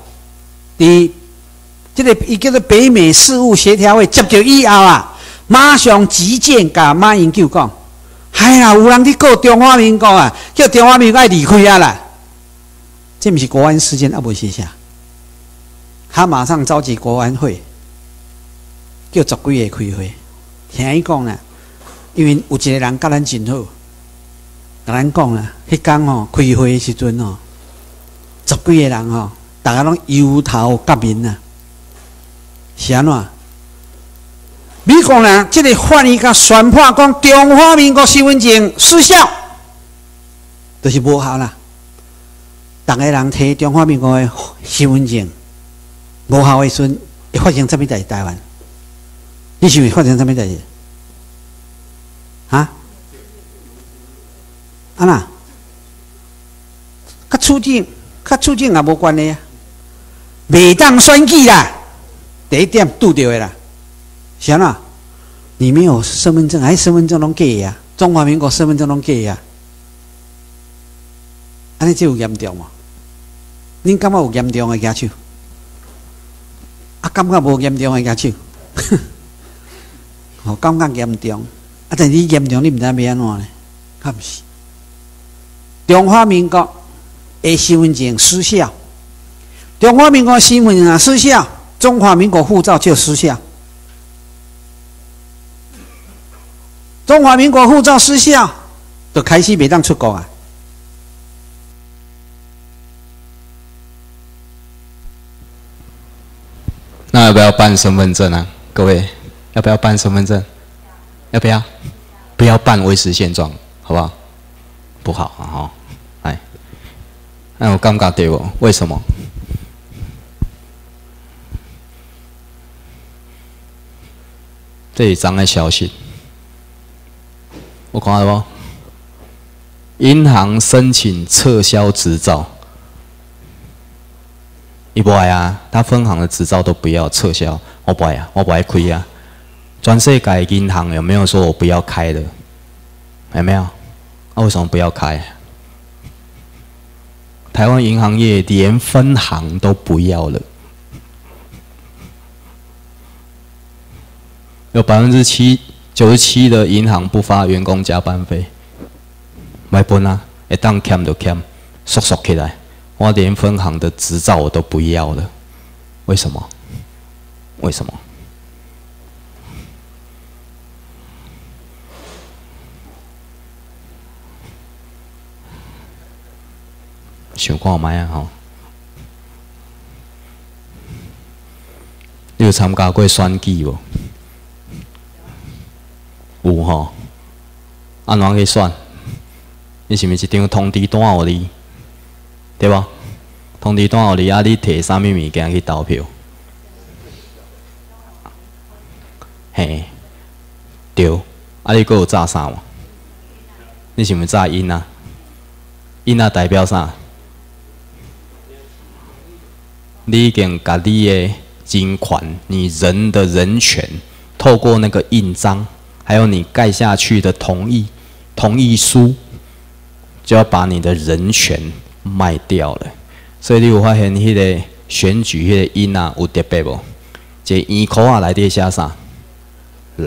这个伊叫做北美事务协调会接到以后啊。马上急件甲马英九讲，哎呀，有人去告中华民国啊，叫中华民国要离开啊啦！这不是国安事件啊，无写下。他马上召集国安会，叫10几个开会，听伊讲啦，因为有一个人甲咱真好，甲咱讲啦，迄天吼开会的时阵吼，10几个人吼，大家拢忧头革面啊，是安怎？美国呢，这个法院甲宣判讲中华民国身份证失效，就是无效啦。逐个人摕中华民国的身份证无效的时阵，会发生什么代志？台湾，你想会发生什么代志？啊？安那？甲处境也无关系啊。袂当选举啦，第一点拄着的啦。是啊，你没有身份证，还身份证拢假呀？中华民国身份证拢假呀？安尼这有严重吗？恁感觉有严重的举手？啊，感觉无严重的举手？哦，感觉严重，啊，但是你严重，你毋知要安怎呢？较毋是。 中华民国的身份证失效，中华民国身份证失效，中华民国护照就失效。中华民国护照失效，就开始袂当出国啊！ 那要不要办身份证啊？各位，要不要办身份证？要不要？不要办，维持现状，好不好？不好啊！哈，哎，那我感觉对不？为什么？这一张的消息，我看到不？银行申请撤销执照，伊不爱啊，他分行的执照都不要撤销，我不爱啊，我不爱开啊。全世界银行有没有说我不要开的？有没有？为什么不要开？台湾银行业连分行都不要了，有97%的银行不发员工加班费，卖分啊，一当欠就欠，缩起来。我连分行的执照我都不要了，为什么？为什么？想看卖啊吼！你有参加过选举无？有吼。安怎去选？你是毋是一张通知单互你？对无？通知单互你啊！你摕啥物物件去投票？嘿，对。啊！你阁有炸啥无？你是毋是炸印啊？印啊代表啥？你已经把你的人权、你人的人权，透过那个印章，还有你盖下去的同意书，就要把你的人权卖掉了。所以你有发现迄个选举迄个印啊有特别无？一个圆箍仔内底写啥？人。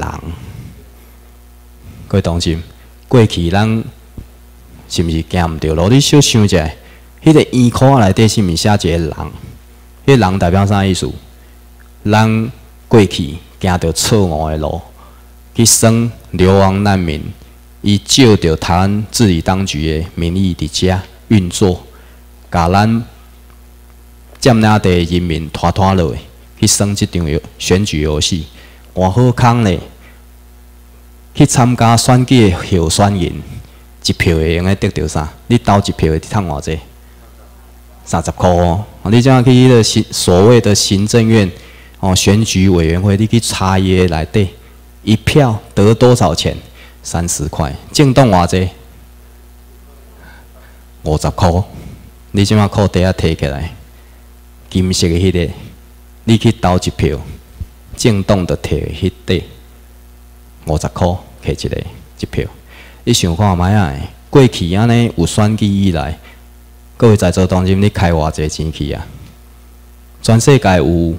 各位同志，过去咱是毋是行毋对路？你小想一下，迄个圆箍仔内底是毋是写一个人？迄个人代表啥意思？咱过去行着错误的路，去耍流亡难民，伊借着台湾治理当局的名义伫遮运作，甲咱占领地人民拖落去耍即场选举游戏，换好康咧！去参加选举的候选人，一票会用来得到啥？你投一票会趁偌济？30块哦！你这样去迄个所谓的行政院选举委员会，你去查伊个内底，一票得多少钱？30块。政党偌济？50块。你即马裤底下摕起来，金色的迄个，你去投一票，政党就摕迄块50块摕一票。你想看卖啊？过去安尼有选举以来。各位在座当中，你开偌济钱去啊？全世界有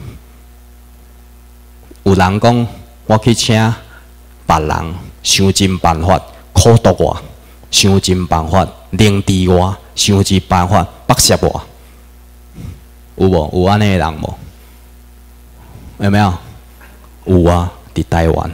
人讲，我去请别人想尽办法苦毒我，想尽办法凌迟我，想尽办法剥削我，有无？有安尼的人无？有没有？有啊，伫台湾，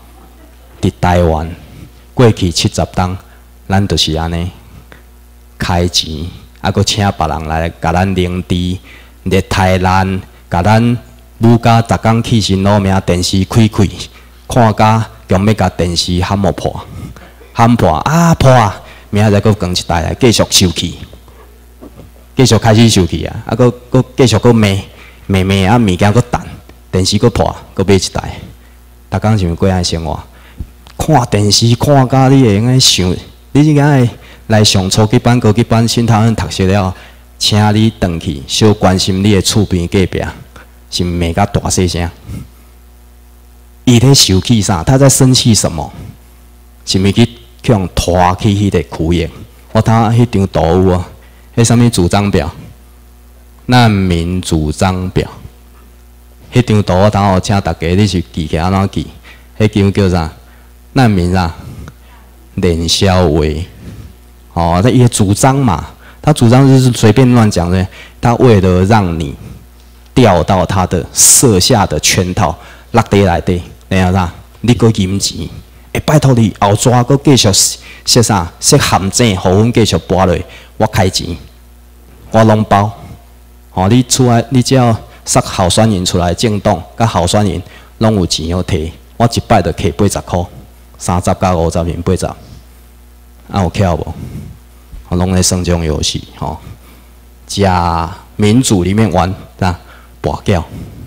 过去70档，咱就是安尼开钱。啊，佮请别人来甲咱凌迟、热太咱，甲咱舞甲逐工气身落命，电视开，看甲强要甲电视喊破啊破啊！明仔载佮扛一台来继续收气，继续开始收气啊！啊，佮继续佮骂啊，物件佮弹，电视佮破，佮买一台，逐工是毋是过安生活？看电视看甲你会用个想，你即个来上初级班、高级班，新台湾读熟了，请你回去，小关心你的厝边隔壁，是骂甲大细声。伊在生气啥？他在生气什么？是毋是去用拖去迄个区域？我睇迄张图有啊，迄啥物主张表？难民主张表。迄张图我等下请大家你是记起安怎记？迄张叫啥？难民啊，连消话。 哦，他也主张嘛，他主张就是随便乱讲的，他为了让你掉到他的设下的圈套，落地内底，然后啥，你搁银钱，拜托你后抓搁继续说啥，说陷阱，互阮继续拔落，我开钱，我拢包。哦，你出来，你只要塞候选人出来政党，甲候选人拢有钱要摕，我一摆就摕80箍，30甲50人80，啊有巧无？我拢咧算这种游戏，吼、哦，假民主里面玩啊，跋筊。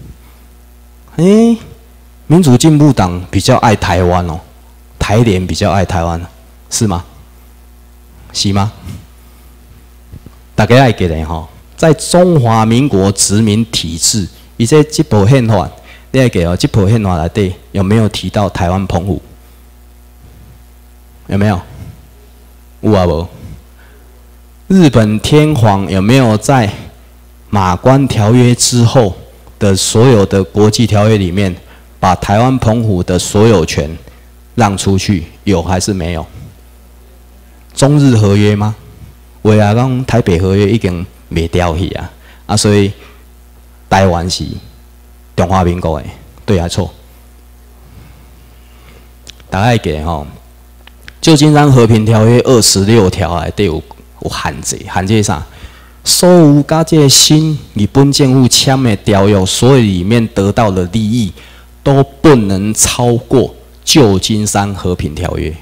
民主进步党比较爱台湾哦，台联比较爱台湾，是吗？是吗？大家爱记咧吼。在中华民国殖民体制，以这部宪法，你来给哦，这部宪法内底有没有提到台湾澎湖？有没有？有啊无？日本天皇有没有在马关条约之后的所有的国际条约里面，把台湾澎湖的所有权让出去？有还是没有？中日合约吗？为了讲台北合约已经袂调去啊，所以台湾是中华民国的，对还错？大概记吼，旧金山和平条约26条内底有限制，限制啥？所有甲这新日本政府签的条约，所有里面得到的利益都不能超过旧金山和平条约。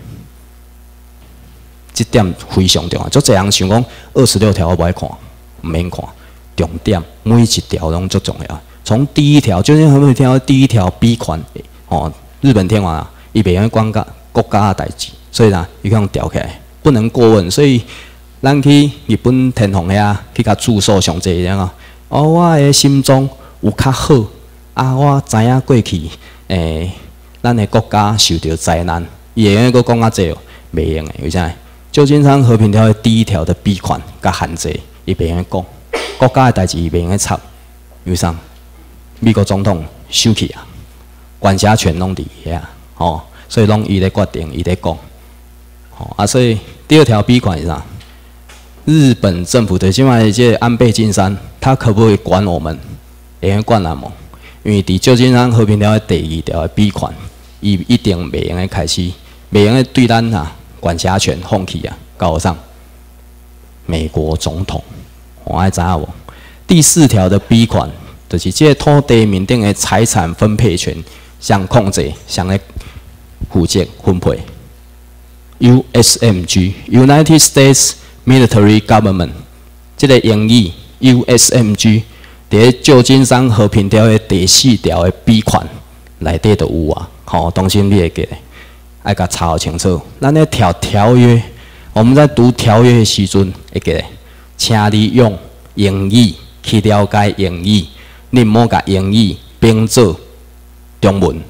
这点非常重要，足侪人想讲26条我不爱看。唔免看，重点每一条拢足重要。从第一条，就是和平条约第一条 B 款，哦，日本天皇啊，伊袂用管国家的代志，所以呢，伊用调起来，不能过问。所以，咱去日本天皇遐去甲住宿上济样啊，哦，我的心中有较好啊，我知影过去，咱的国家受到灾难，伊会用个讲较济哦，袂用的，为啥？旧金山和平条约第一条的 B 款甲限制。伊袂用讲，国家的代志伊袂用插，为啥？美国总统收起啊，管辖权拢伫遐，哦，所以拢伊咧决定，伊咧讲，哦啊，所以第二条 B 款是啥？日本政府的即卖这安倍晋三，他可不可以管我们？会用管咱无？因为伫旧金山和平条约第2条的 B 款，伊一定袂用开始，袂用对咱啊管辖权放弃啊，搞上。美国总统，我爱知影无？第4条的 B 款，就是这土地面顶的财产分配权，向控制，向咧负责分配。USMG（United States Military Government） 这个英语 USMG， 伫旧金山和平条约第4条的 B 款内底都有啊。吼，当心你会记，爱甲查好清楚。咱咧条约。我们在读条约的时阵，会记得，请你用英语去了解英语，你莫甲英语变做中文。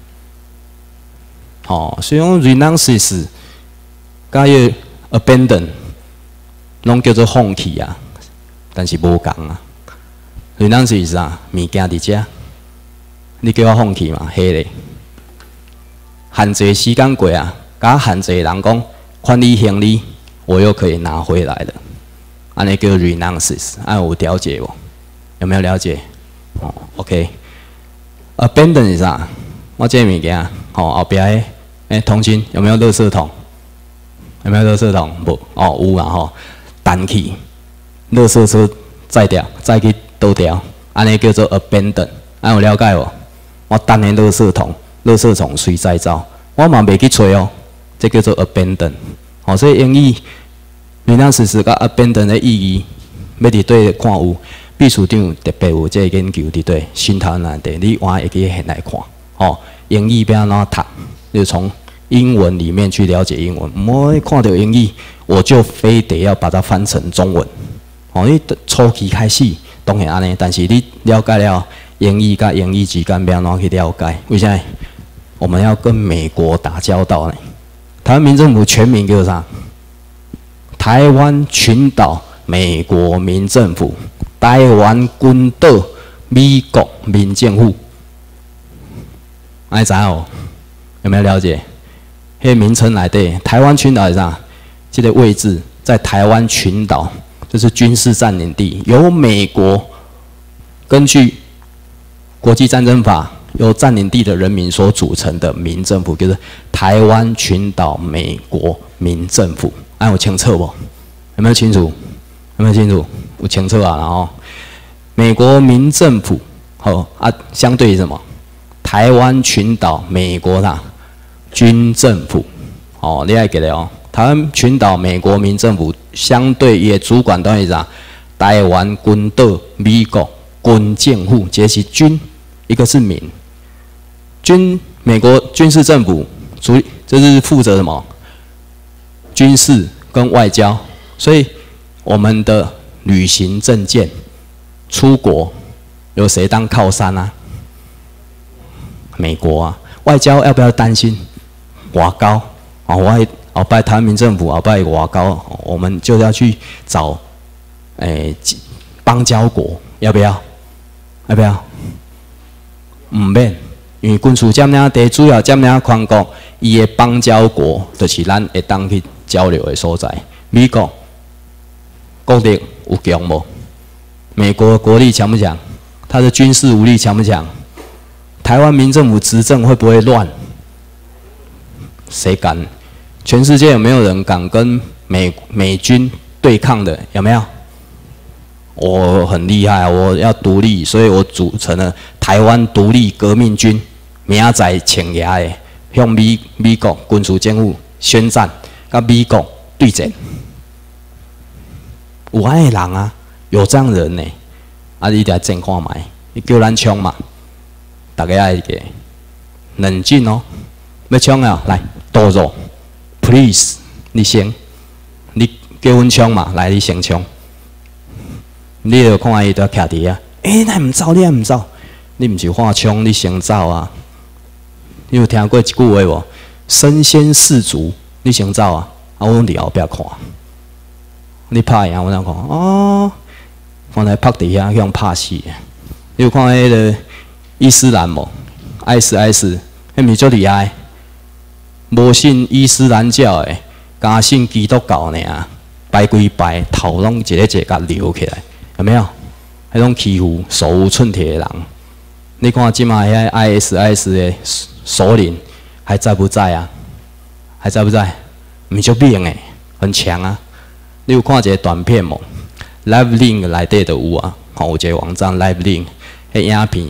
哦，所以讲 renounce 甲迄 abandon 拢叫做放弃啊，但是无共啊。renounce 是啥？物件伫遮，你叫我放弃嘛？嘿咧，限制时间过啊，甲限制人讲。换你行李，我又可以拿回来了。安尼叫 renounce， 按有了解无？有没有了解？哦 ，OK。abandon 是啥？我这物件，吼后壁的，同心有没有垃圾桶？有没有垃圾桶？无，哦有啊吼。单去，垃圾车载掉，载去倒掉，安尼叫做 abandon。按有了解无？我等的垃圾桶，垃圾桶随再走，我嘛袂去找哦。这叫做 abandon， 哦，所以英语 renounce 是甲 abandon 的意义，要伫对看有，秘书长特别有这个研究伫对心头内底，你换会记现来看，哦，英语要安怎读，就从英文里面去了解英文，唔好看到英语，我就非得要把它翻成中文，哦，你初期开始当然安尼，但是你了解了英语甲英语之间要安怎去了解？为啥？我们要跟美国打交道呢？台湾民政府全名叫啥？台湾群岛美国民政府，台湾群岛美国民政府。爱知哦？有没有了解？迄个名称内底，台湾群岛是啥？这个位置在台湾群岛，这是军事占领地，由美国根据国际战争法由占领地的人民所组成的民政府，就是台湾群岛美国民政府。有清楚不？有没有清楚？有没有清楚？有清楚啊！然后美国民政府，相对于什么？台湾群岛美国的军政府，你要记得哦。台湾群岛美国民政府相对也主管到是啥？台湾军岛美国军政府，这是军，一个是民。美国军事政府这是负责什么？军事跟外交，所以我们的旅行证件出国有谁当靠山啊？美国啊，外交要不要担心？外交后摆台湾民政府后摆外交，我们就要去找邦交国，要不要？要不要？唔免，因为军事占领地主要占领全国，伊的邦交国就是咱会当去交流的所在。美国国力有强无？美国国力强不强？它的军事武力强不强？台湾民政府执政会不会乱？谁敢？全世界有没有人敢跟美军对抗的？有没有？我很厉害，我要独立，所以我组成了台湾独立革命军，明仔载请牙的，向美国军事政府宣战，跟美国对战。有安的人啊，有这样的人呢，你得真看卖，你叫咱冲嘛，大家爱个冷静哦，要冲啊，来，多肉 ，please， 你先，你叫阮冲嘛，来，你先冲。你就看伊在徛伫啊，你唔走，你唔走，你唔是化枪，你先走啊！你有听过一句话无？身先士卒，你先走啊！我伫后壁看，你拍赢我怎看？放在拍底下向拍死。你有看迄个伊斯兰无？IS，迄咪足厉害，无信伊斯兰教的，加信基督教尔，拜归拜，头拢一个甲留起来。有没有？迄种欺负手无寸铁的人，你看即马遐 IS 的首领还在不在啊？还在不在？毋足兵诶，很强啊！你有看一个短片无 ？Live Link 内底就有啊，有一个网站 Live Link， 迄影片，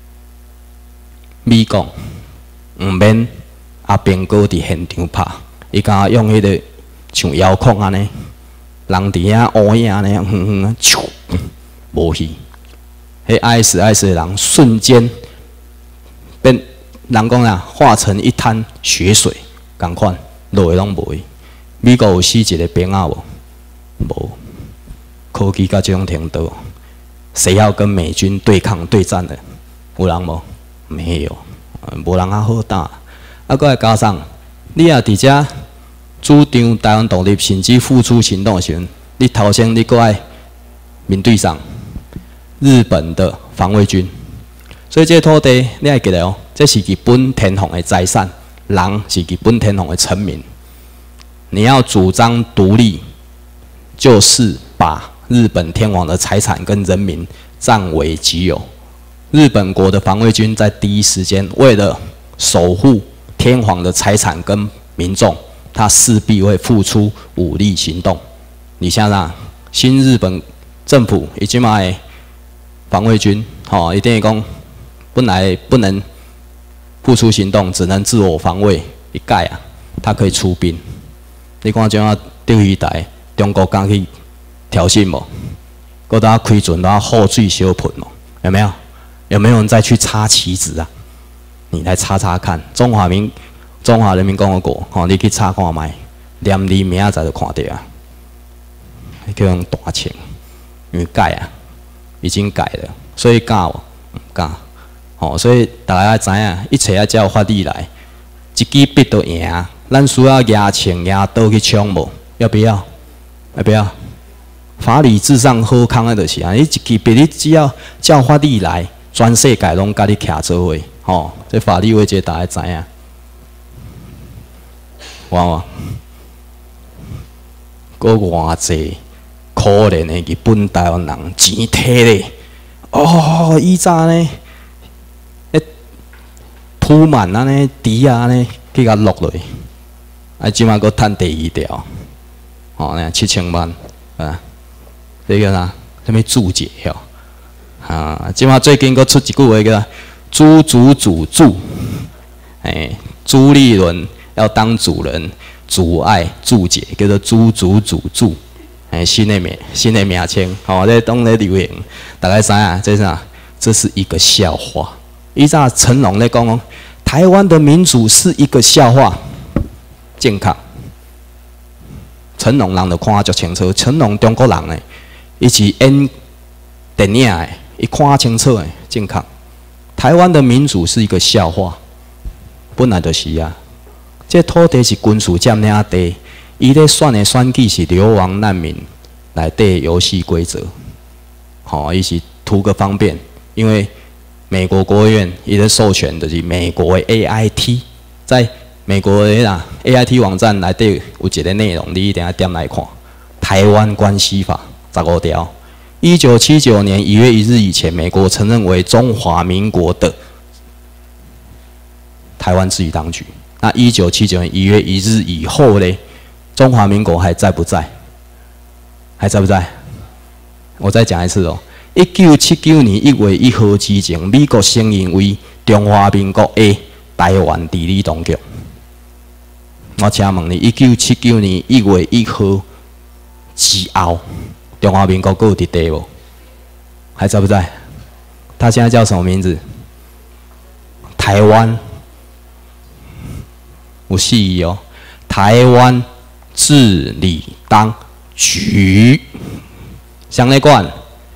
美国毋免阿兵哥伫现场拍，伊敢用迄个像遥控安尼。人伫遐乌影呢，无去。迄 IS 的人瞬间变，人讲啊，化成一滩血水，共款落去拢无去。美国有死一个兵啊无？无。科技到这种程度，谁要跟美军对抗对战的？有人无？没有，无人啊好打。搁来加上，你也伫遮。主张台湾独立，甚至付出行动的时候，你头先你搁爱面对上日本的防卫军，所以这土地你爱记得哦，这是日本天皇的财产，人是日本天皇的臣民。你要主张独立，就是把日本天皇的财产跟人民占为己有。日本国的防卫军在第一时间为了守护天皇的财产跟民众。他势必会付出武力行动。你想想，新日本政府已经买防卫军，一定讲本来不能付出行动，只能自我防卫。一改啊，他可以出兵。你看怎啊钓鱼台，中国刚去挑衅无？搁当开船当后水小喷无？有没有？有没有人再去插旗子啊？你来插插看，中华人民共和国，你去查看卖，念字明仔载就看到啊。叫人大清，因为改啊，已经改了，所以敢无？唔敢。所以大家要知影，一切要照法律来，一支笔就赢。咱需要牙枪牙刀去冲无？要不要？要不要？法理至上好康的就是啊，你一支笔你只要照法律来，全世界拢甲你徛做伙。这法律规则大家知影。哇！ 搁偌济可怜的日本台湾人钱摕咧，哦，以前呢，铺满安尼猪啊呢，去甲落落，啊，即马搁趁第2条，哦，那7000万啊，这个啥？什么注解哟？啊，即马最近搁出一句话叫“朱主主助”，朱立伦要当主人，阻碍注解叫做“朱主主助”，新的名称，哦，这当咧流行，大家知影这是啥？这是一个笑话。以前成龙咧讲，台湾的民主是一个笑话，健康。成龙人就看足清楚，成龙中国人诶，伊是演电影诶。一看清楚诶，健康。台湾的民主是一个笑话，本来就是啊。这土地是军事占领地，伊咧选的选举是流亡难民内底游戏规则。吼，伊是图个方便，因为美国国务院伊咧授权就是美国的 AIT， 在美国的AIT 网站内底有一个内容，你一定要点来看。台湾关系法15条。1979年1月1日以前，美国承认为中华民国的台湾自治当局。那1979年1月1日以后呢？中华民国还在不在？还在不在？我再讲一次哦。1979年1月1号之前，美国承认为中华民国的台湾地理当局。我请问你，1979年1月1号之后？中华民国还有伫地无？还在不在？他现在叫什么名字？台湾有戏哦，台湾治理当局。乡内馆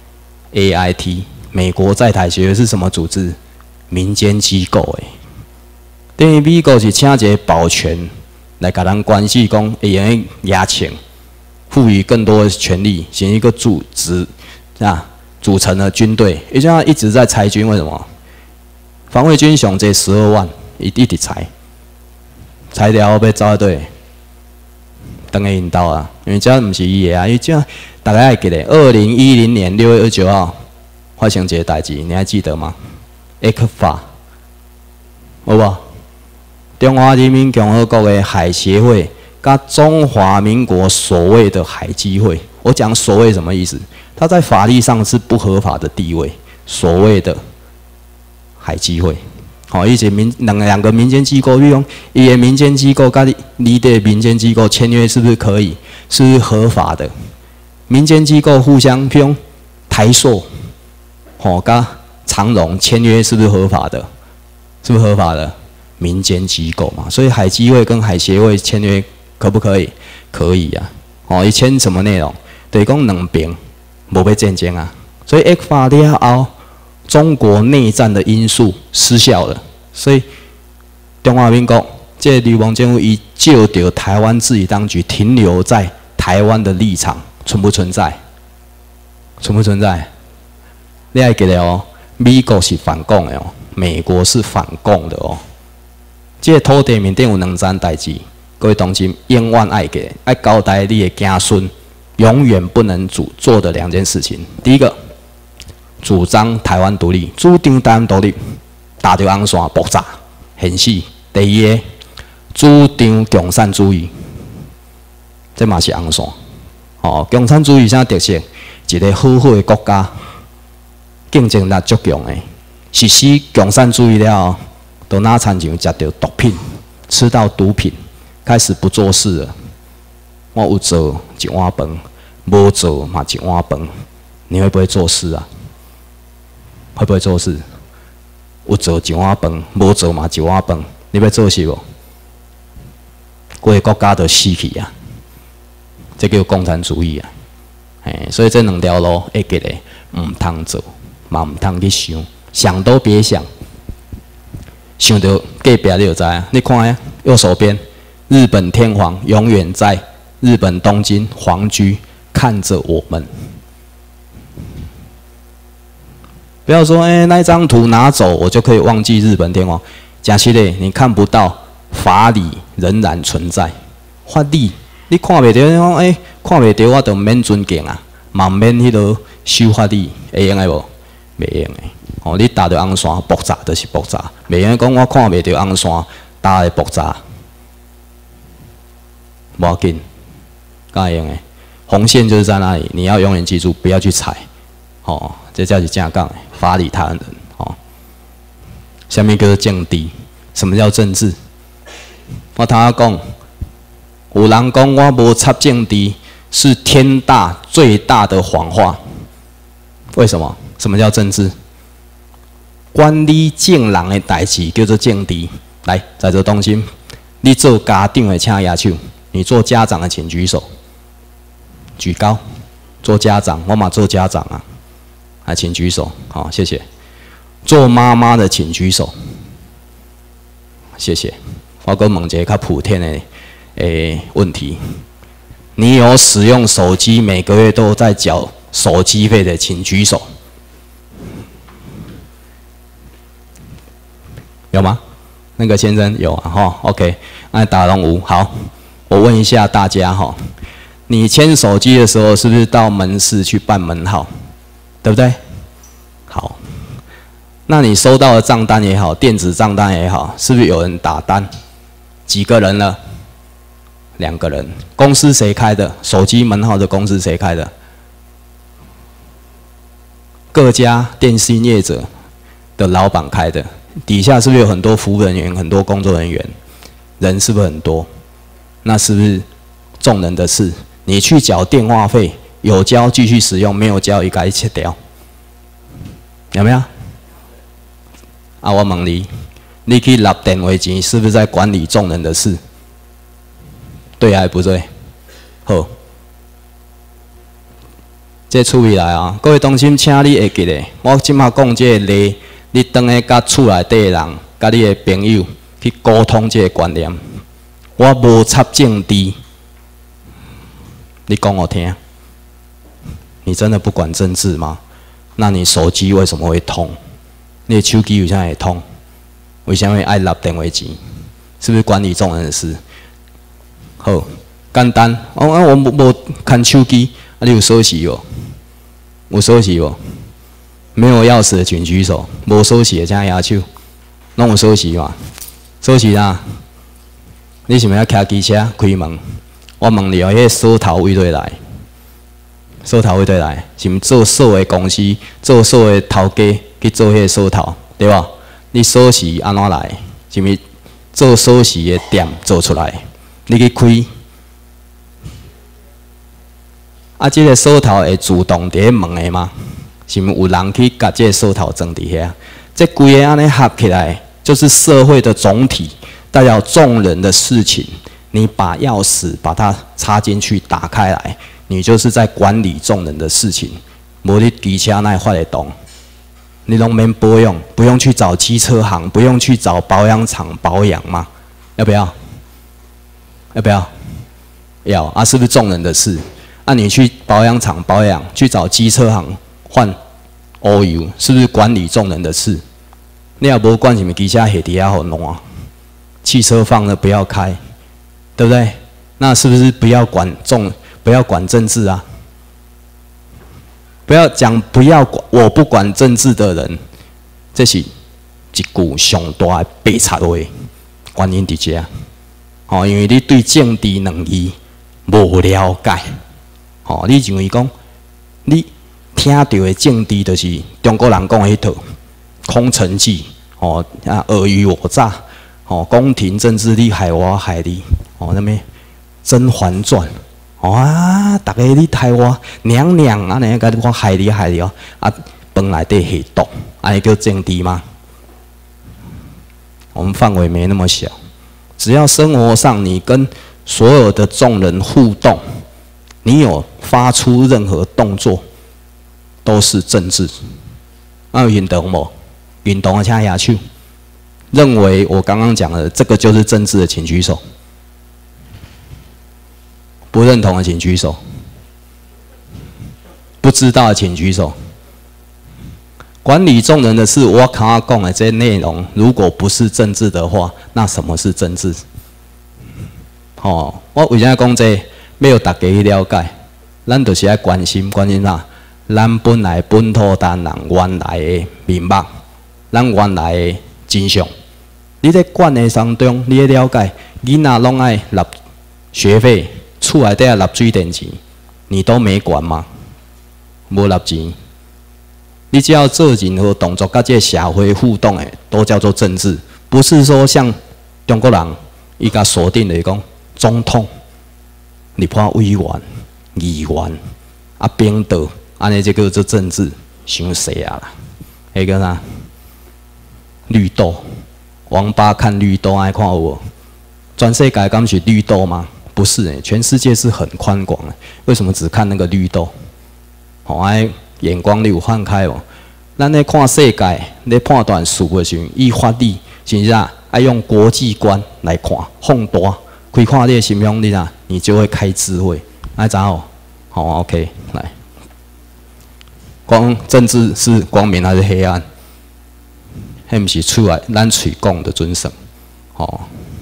AIT 美国在台协会是什么组织？民间机构诶。等于美国是请一个保全来甲咱关系讲，会用去压请。赋予更多的权力，形成一个组成了军队。也就像一直在裁军，为什么？防卫军上这12万，一直裁，裁掉要走对，等下引导啊，因为这不是伊的啊，因为这大家还记得，2010年6月29号发生这个代志，你还记得吗？ECFA， 有无？中华人民共和国的海协会。跟中华民国所谓的海基会，我讲所谓什么意思？它在法律上是不合法的地位。所谓的海基会，好，一些两个民间机构利用一个民间机构跟你的民间机构签约，是不是可以？是不是合法的？民间机构互相，譬如台塑，跟长荣签约，是不是合法的？是不是合法的？民间机构嘛，所以海基会跟海协会签约。可不可以？可以啊！哦，伊签什么内容？就是讲两边无要战争啊，所以 ECFA 了后，中国内战的因素失效了，所以中华民国这流亡政府伊就着台湾自己当局停留在台湾的立场存不存在？存不存在？你还记得哦？美国是反共的哦，美国是反共的哦。这土地面顶有2件代志。各位同志，永远爱给爱交代你的子孙，永远不能做的2件事情。第一个，主张台湾独立，主张台湾独立，打着红线爆炸，现死。第二个，主张共产主义，这嘛是红线。哦，共产主义啥特色？一个好好的国家，竞争力足强的，实施共产主义了后，都哪亲像食到毒品，吃到毒品。开始不做事了，我有做一碗饭，无做嘛一碗饭，你会不会做事啊？会不会做事？有做一碗饭，无做嘛一碗饭，你要做事无？规个国家都死去啊！这叫共产主义啊！所以这2条路会记得，唔通做，嘛唔通去想，想都别想，想到隔壁你就知啊！你看呀，右手边。日本天皇永远在日本东京皇居看着我们。不要说那张图拿走，我就可以忘记日本天皇。假设你看不到，法理仍然存在。法理你看袂到，你讲看袂到，我就免尊敬啊，嘛免迄落修法律，会用的无？袂用的。哦，你踏着红线爆炸就是爆炸，袂用讲我看袂到红线，踏会爆炸，无要紧，敢会用的。红线就是在那里，你要永远记住，不要去踩。哦，这才是正讲的，法理他人。哦，下面叫做政治。什么叫政治？我头仔讲，有人讲我无插政治是天大最大的谎话。为什么？什么叫政治？管理政人的代志叫做政治。来，在座中心，你做家长的请举手，你做家长的请举手。举高，做家长，我嘛做家长啊，还请举手，好，谢谢。做妈妈的请举手，谢谢。我跟问一个较普遍的问题，你有使用手机，每个月都在缴手机费的，请举手。有吗？那个先生有啊，哈 ，OK， 那打龙无好，我问一下大家哈。你签手机的时候，是不是到门市去办门号，对不对？好，那你收到的账单也好，电子账单也好，是不是有人打单？几个人了？2个人。公司谁开的？手机门号的公司谁开的？各家电信业者的老板开的。底下是不是有很多服务人员、很多工作人员？人是不是很多？那是不是众人的事？你去缴电话费，有交继续使用，没有交一概切掉，有没有？啊，我问你，你去纳电话钱，是不是在管理众人的事？对还不对？好，这处理来啊，各位同心，请你会记得，我即马讲这个例，你当下甲厝内底的人，甲你的朋友去沟通这个观念。我无插政治。你讲我听，你真的不管政治吗？那你手机为什么会通？你的手机为什么会通？为什么爱纳电话钱？是不是管理众人的事？好，简单。我无看手机，你有锁匙无？有锁匙无？没有钥匙的请举手。无锁匙的请举手。拢有锁匙嘛？锁匙啦。你是毋是要骑机车开门？我问你哦，迄个锁头位对来？锁头位对来？是毋做锁的公司、做锁的头家去做迄个锁头，对吧？你锁匙安怎来？是毋是做锁匙的店做出来？你去开，啊，这个锁头会自动伫咧门的吗？是毋是有人去甲这个锁头装伫遐？这规个安尼合起来，就是社会的总体，代表众人的事情。你把钥匙把它插进去，打开来，你就是在管理众人的事情。无你机车哪会发得动？你拢免保养，不用去找机车行，不用去找保养厂保养吗？要不要？要不要？要啊！是不是众人的事？啊，你去保养厂保养，去找机车行换 oil， 是不是管理众人的事？你也无管什么机车下底下好弄啊？汽车放了不要开。对不对？那是不是不要管政治啊？不要讲不要管，我不管政治的人，这是一句上大的白贼话。原因伫这，哦，因为你对政治2字无了解，哦，你认为讲你听到的政治就是中国人讲的迄套空城计，哦啊尔虞我诈，哦宫廷政治你害我害你。哦，那么《甄嬛传》哦啊，大家你害我娘娘啊，那个我害你哦啊，饭内底下毒，安尼叫政治吗？我们范围没那么小，只要生活上你跟所有的众人互动，你有发出任何动作，都是政治。有运动无？运动的请下去。认为我刚刚讲的这个就是政治的，请举手。不认同的请举手，不知道的请举手。管理众人的事，我刚刚讲的这些内容，如果不是政治的话，那什么是政治？哦，我为什么讲这？ 要大家去了解，咱就是爱关心啥？咱本来本土单人原来的面目，咱原来的真相。你在管的当中，你了解，囡仔拢爱纳学费，厝内底也纳水电钱，你都没管吗？无纳钱。你只要做任何动作，甲这个社会互动的，都叫做政治，不是说像中国人伊甲锁定的讲总统、立法委员、议员啊、领导，安尼这个做政治，伤细啊啦。迄个啥？绿豆，王八看绿豆爱看有无？全世界敢是绿豆吗？不是诶，全世界是很宽广的。为什么只看那个绿豆？爱眼光你有放开哦。咱咧看世界，咧判断事物的时候，以法律是啥？爱用国际观来看，放大，开看你的心胸，你啊，你就会开智慧。爱怎哦？好 ，OK， 来，政治是光明还是黑暗？迄毋是出来咱嘴讲的准绳，哦，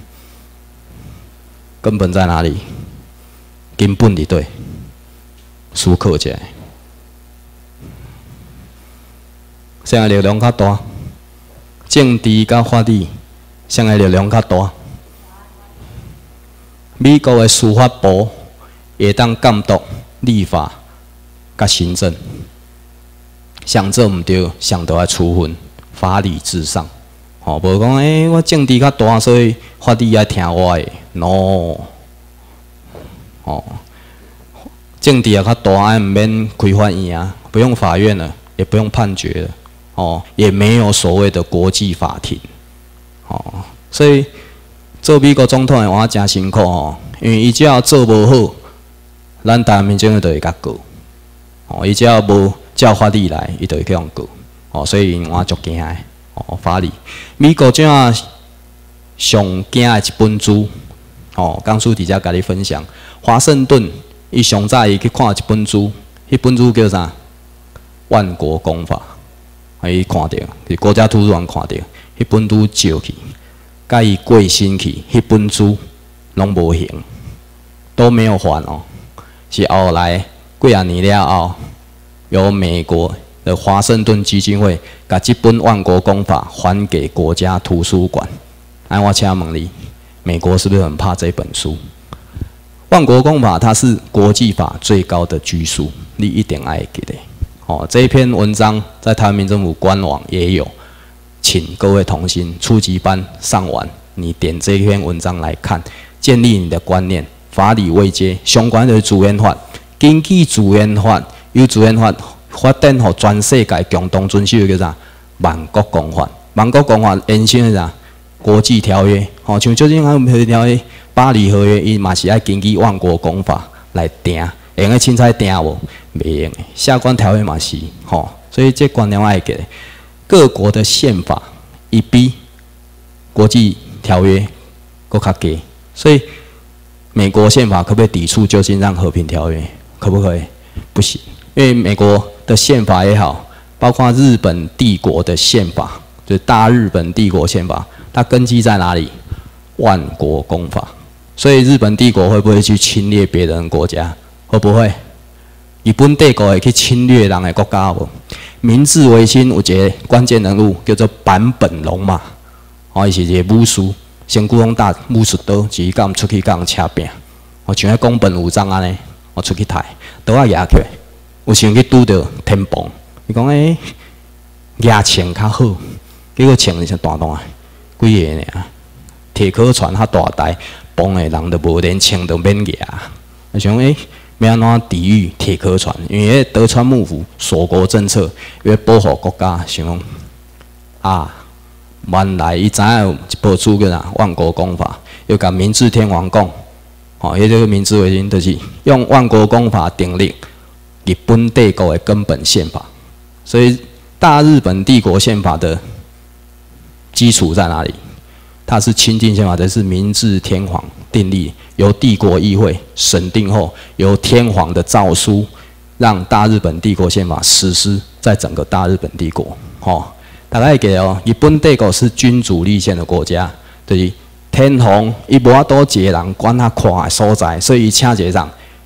根本在哪里？根本伫对，思考一下。谁的力量较大？政治甲法律，谁的力量较大？美国的司法部会当监督立法甲行政，上做毋对，上都要处分，法理至上。吼，无讲我政治较大，所以法律爱听我的 ，no。哦，政治也较大，毋免开法院啊，不用法院了，也不用判决了。哦，也没有所谓的国际法庭，哦，所以做美国总统的话真辛苦哦，因为伊只要做无好，咱台湾民众就会甲告，哦，伊只要无照法律来，伊就会去用告，哦，所以我足惊的，哦，法律，美国怎啊上惊的一本书，哦，刚叔伫遮甲你分享，华盛顿伊上早伊去看一本书，迄本书叫啥？万国公法。伊看到，伫国家图书馆看到，迄本书借去，甲伊过身去，迄本书拢无还，都没有还哦。是后来几啊年了后，由美国的华盛顿基金会把这本《万国公法》还给国家图书馆。我请问你，美国是不是很怕这本书？《万国公法》它是国际法最高的拘束，你一定爱记得。哦，这一篇文章在台湾民政府官网也有，请各位同心初级班上完，你点这篇文章来看，建立你的观念。法理位阶相关的自然法，根据自然法，由自然法发展予全世界共同遵守叫啥？万国公法。万国公法延伸是啥？国际条约。哦，像最近和平条约、巴黎合约，伊嘛是爱根据万国公法来定，会用凊彩定无？袂用的，下关条约嘛是，吼，所以这观念我爱记。各国的宪法伊比国际条约搁较低，所以美国宪法可不可以抵触旧金山和平条约？可不可以？不行，因为美国的宪法也好，包括日本帝国的宪法，就是大日本帝国宪法，它根基在哪里？万国公法。所以日本帝国会不会去侵略别人的国家？会不会？日本帝国会去侵略人的国家无？明治维新有一个关键人物叫做坂本龙马，哦，伊是一个武士，身躯拢打武士刀，就是甲人出去甲人车拼，哦，像迄宫本武藏安尼，我出去刣，刀啊举起来，有时去拄着天崩，伊讲举枪较好，结果枪是大单，几个尔，铁壳船较大台，崩的人都无，连枪都免举，我想要安怎抵御铁壳船？因为德川幕府锁国政策，要保护国家，想讲啊，原来伊知影有一部书叫啥《万国公法》，又甲明治天皇讲，哦，迄个明治维新就是用《万国公法》订立日本帝国的根本宪法。所以大日本帝国宪法的基础在哪里？它是亲近宪法，这是明治天皇订立，由帝国议会审定后，由天皇的诏书，让大日本帝国宪法实施在整个大日本帝国。哦，大家记哦，日本帝国是君主立宪的国家，就是天皇伊无法度一个人管他看的所在，所以伊请一个人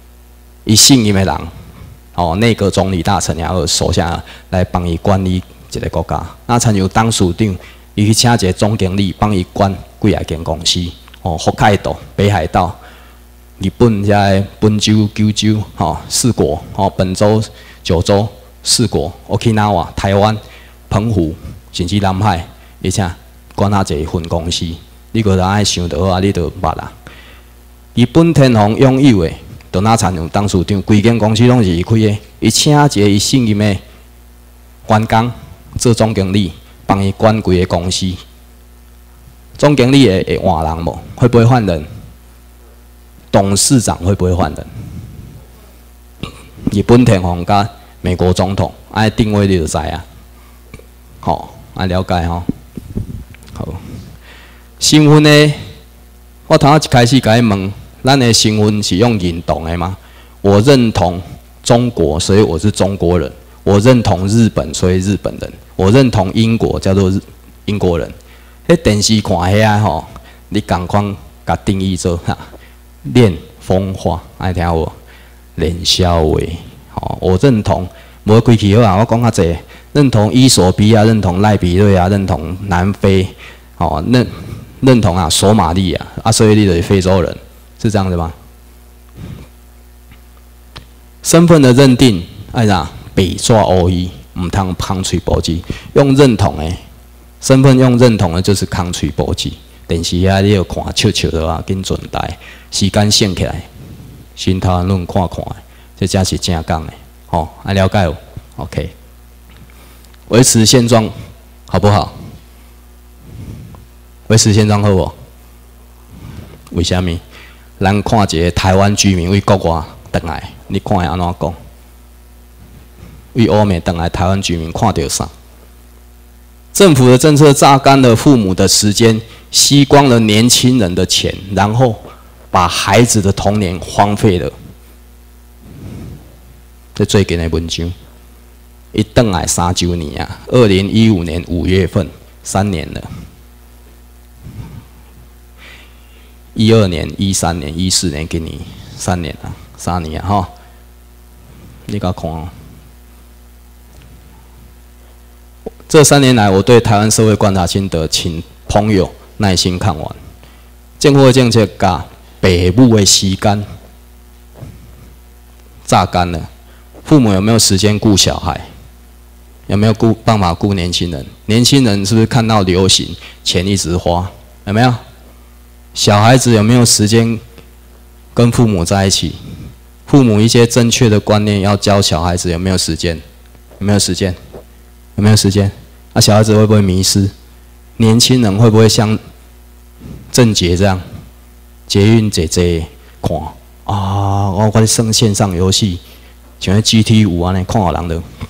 伊信任的人，哦，内阁总理大臣也有手下来帮伊管理一个国家。那参像董事长，伊去请一个总经理帮伊管几啊间公司，哦，北海道、北海道、日本遐个本州、九州，哦，4国，哦，本州、九州4国 ，Okinawa、台湾、澎湖，甚至南海，而且管遐一个分公司，你个人爱想到啊，你就捌啦。日本天皇拥有的，就哪参像董事长，规间公司拢是伊开的，伊请一个伊信任的员工做总经理，帮伊管规个公司。总经理会换人无？会不会换人？董事长会不会换人？日本天皇甲美国总统，爱定位你就知啊。好，爱了解吼。好，身份呢？我头一开始甲伊问，咱的身份是用认同的吗？我认同中国，所以我是中国人；我认同日本，所以日本人；我认同英国，叫做英国人。迄电视看遐个吼，你共款甲定义做哈，练风化，爱听无？练消话，吼，我认同，无规矩好啊，我讲较济，认同伊索比亚，认同赖比瑞亚，认同南非，哦，认同啊，索马利亚，啊，所以你就是非洲人，是这样子吗？身份的认定，爱啥？北抓欧伊，唔通空吹波机，用认同诶，身份用认同的，就是空吹波机。电视遐你要看笑笑的啊，紧转台，时间省起来，心头论看看的，这才是正讲的，吼，爱了解有 ？OK， 维持现状好不好？维持现状好无？为虾米？咱看一个台湾居民为国外回来，你看会安怎讲？为欧美回来台湾居民看到啥？政府的政策榨干了父母的时间，吸光了年轻人的钱，然后把孩子的童年荒废了。这最近的文章，一回来3周年啊，2015年5月份，3年了。12年、13年、14年，今年3年啊，3年啊，吼，你甲看哦。这3年来，我对台湾社会观察心得，请朋友耐心看完。政府的政策甲父母的时间榨干了，父母有没有时间顾小孩？有没有办法顾年轻人？年轻人是不是看到流行，钱一直花？有没有？小孩子有没有时间跟父母在一起？父母一些正确的观念要教小孩子，有没有时间？有没有时间？有没有时间？啊，小孩子会不会迷失？年轻人会不会像郑杰这样，捷运坐坐看啊？我在耍线上游戏，像 GT5安尼，看人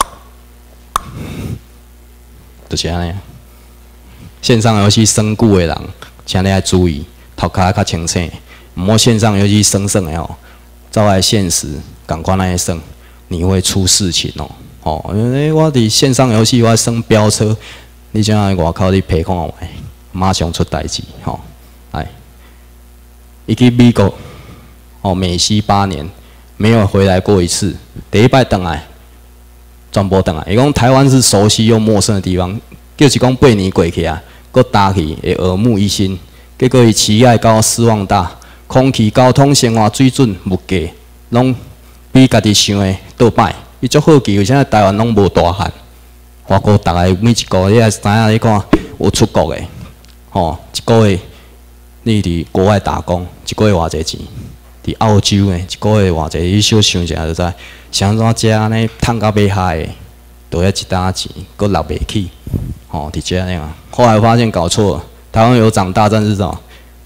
就是安尼。线上游戏耍久的人，请你要注意，头壳较清醒，唔好线上游戏耍的哦，照来现实，赶快那耍，你会出事情哦。哦，因为我伫线上游戏我耍飙车，你怎样外口你陪看我，马上出代志吼。哎，伊去美国，哦，美西8年没有回来过一次，第一摆回来，全部回来。伊讲台湾是熟悉又陌生的地方，就是讲8年过去啊，搁搭去会耳目一新，结果伊期待高失望大，空气、交通、生活水准、物价，拢比家己想的倒摆。伊足好奇，为啥台湾拢无大汉？外国逐个每一个月，你也知影你看有出国的，吼，一个月你伫国外打工，一个月偌济钱？伫澳洲的，一个月偌济？你小想一下就知，想怎食安尼趁到要害的，都要一大钱，搁落袂起，吼，伫遮样。后来发现搞错了，台湾有长大，但是什么？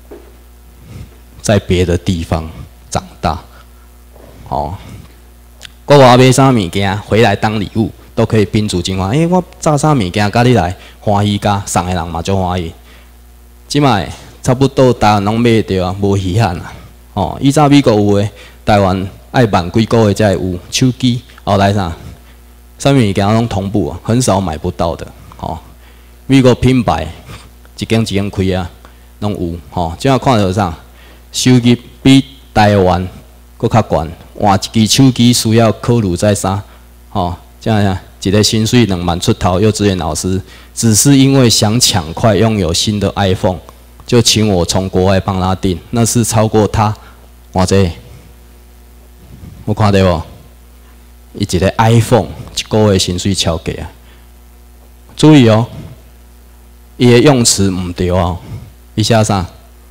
在别的地方长大，哦。国外买啥物件回来当礼物，都可以宾主尽欢。我炸啥物件，甲你来欢喜甲送的人嘛足欢喜。即摆差不多台湾拢买着啊，无遗憾啊。哦，以前美国有诶，台湾爱慢几个月才会有手机，后来啥物物件拢同步啊，很少买不到的。哦，美国品牌一间一间开啊，拢有。吼，即摆看到啥手机比台湾搁较悬。 换一支手机需要考虑再三，这样一个薪水2万出头，幼稚园老师只是因为想抢快拥有新的 iPhone， 就请我从国外帮他订，那是超过他偌济？有看到无？伊一个 iPhone 一个月薪水超过啊！注意哦，伊的用词唔对哦，伊写啥？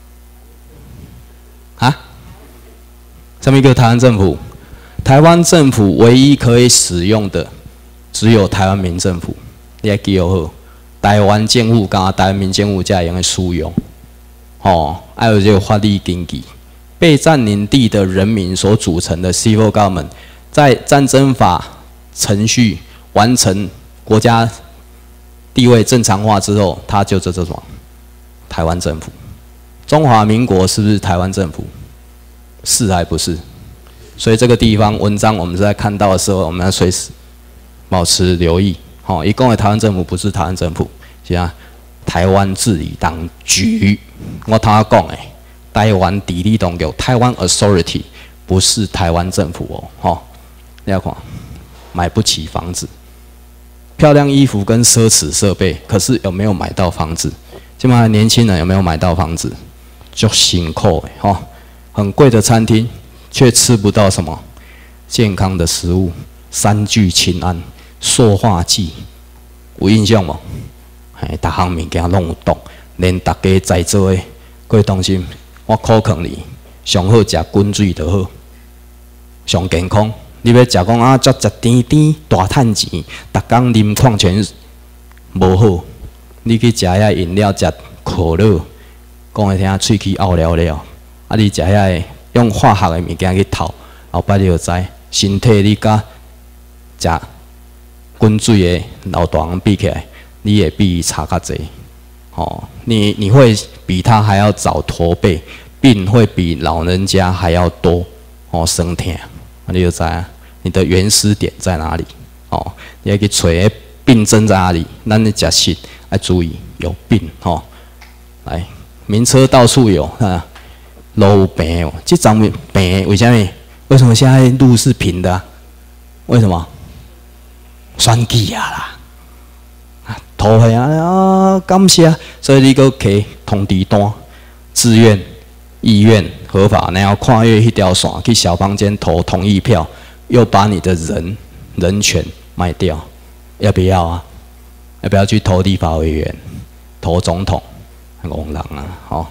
啊？什么叫台湾政府？台湾政府唯一可以使用的，只有台湾民政府。你还记好，台湾政府甲台湾民政府才会用使用。还有这个法律根据，被占领地的人民所组成的 civil government， 在战争法程序完成国家地位正常化之后，它就是这种台湾政府。中华民国是不是台湾政府？是还不是？所以这个地方文章我们在看到的时候，我们要随时保持留意。一共的台湾政府不是台湾政府，是啊，台湾治理当局。我头仔讲的，台湾地理当局，台湾 authority 不是台湾政府哦。你要看，买不起房子，漂亮衣服跟奢侈设备，可是有没有买到房子？现在年轻人有没有买到房子？就辛苦的很贵的餐厅，却吃不到什么健康的食物。三聚氰胺、塑化剂，有印象无？逐项物件拢有毒，连大家在座的各位同心，我考劝你，上好食滚水就好，上健康。你要食讲啊，足食甜甜大趁钱，逐工啉矿泉水无好。你去食遐饮料，食可乐，讲会听喙齿拗了了。你食遐用化学的物件去透，后摆你就知身体你甲食滚水的老大人比起来，你也比差较济。你会比他还要早驼背，病会比老人家还要多。生痛，你就知你的原始点在哪里。你要去找病症在哪里？咱的食食要注意有病。来，名车到处有路有病哦，这张病为什么？为什么现在路是平的？为什么？选举啦，投票啊，感谢，所以你个摕通知单，自愿、意愿、合法，然后跨越一条线去小房间投同意票，又把你的人权卖掉，要不要啊？要不要去投立法委员、投总统？戆人啊，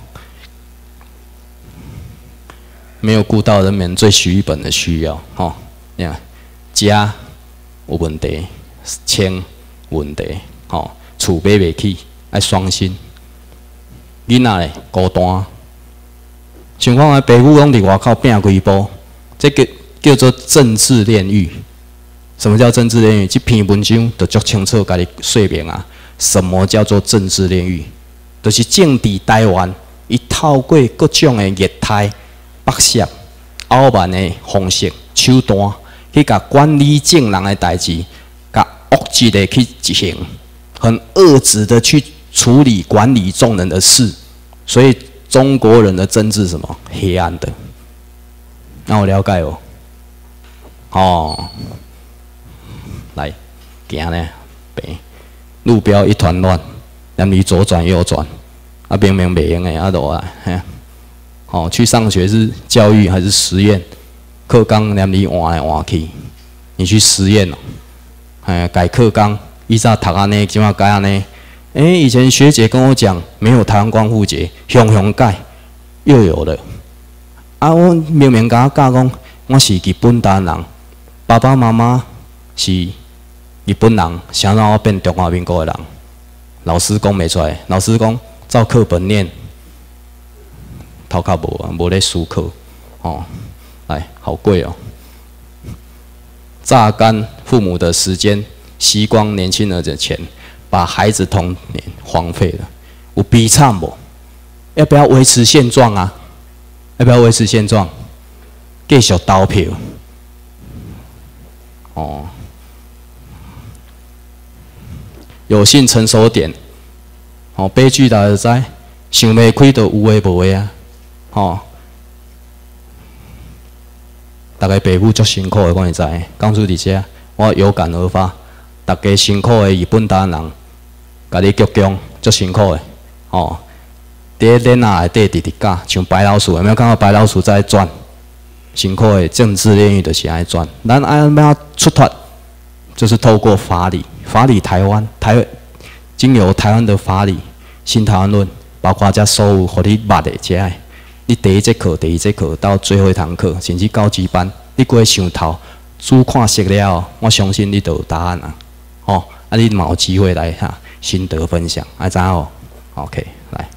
没有顾到人民最基本的需要，你看，家有问题，钱问题，厝买袂起，爱双薪，囡仔咧孤单，像讲爸母拢伫外口拼几步，这个叫做政治炼狱。什么叫政治炼狱？这篇文章就足清楚甲你说明啊，什么叫做政治炼狱？就是政治台湾，伊透过各种的业态、剥削、傲慢的方式、手段，去甲管理政人的代志，甲恶质的去执行，很恶质的去处理管理众人的事。所以中国人的政治什么黑暗的？让我了解来，行呢，平路标一团乱。让你左转右转，明明袂用的，就去上学是教育还是实验？课纲让你换来换去，你去实验改课纲，以前读安尼，今仔改安尼。以前学姐跟我讲，没有台湾光复节，熊改又有了。我明明甲我教讲，我是日本台湾人，爸爸妈妈是日本人，想让我变中华民国的人。老师讲袂出来，老师讲照课本念，头壳无咧思考，来好贵哦，榨干父母的时间，吸光年轻人的钱，把孩子童年荒废了，有比惨无？要不要维持现状啊？要不要维持现状？继续投票，有性成熟点，悲剧大家就知，想袂开就有诶无诶啊， 大家爸母足辛苦的，我会知。讲出伫遮，我有感而发。大家辛苦的日本台湾人，甲你鞠躬，足辛苦的。哦，伫咧哪内底直直教，像白老鼠，有没有看到白老鼠在转？辛苦的政治炼狱就是爱转。咱爱要出脱，就是透过法理，法理台湾，经由台湾的法理，新台湾论，包括遮所有互你捌的遮。你第一节课、第二节课到最后一堂课，甚至高级班，你过上头，主看熟了，我相信你就有答案啊！哦，啊，你嘛有机会来哈心得分享，啊，知哦 ？OK， 来，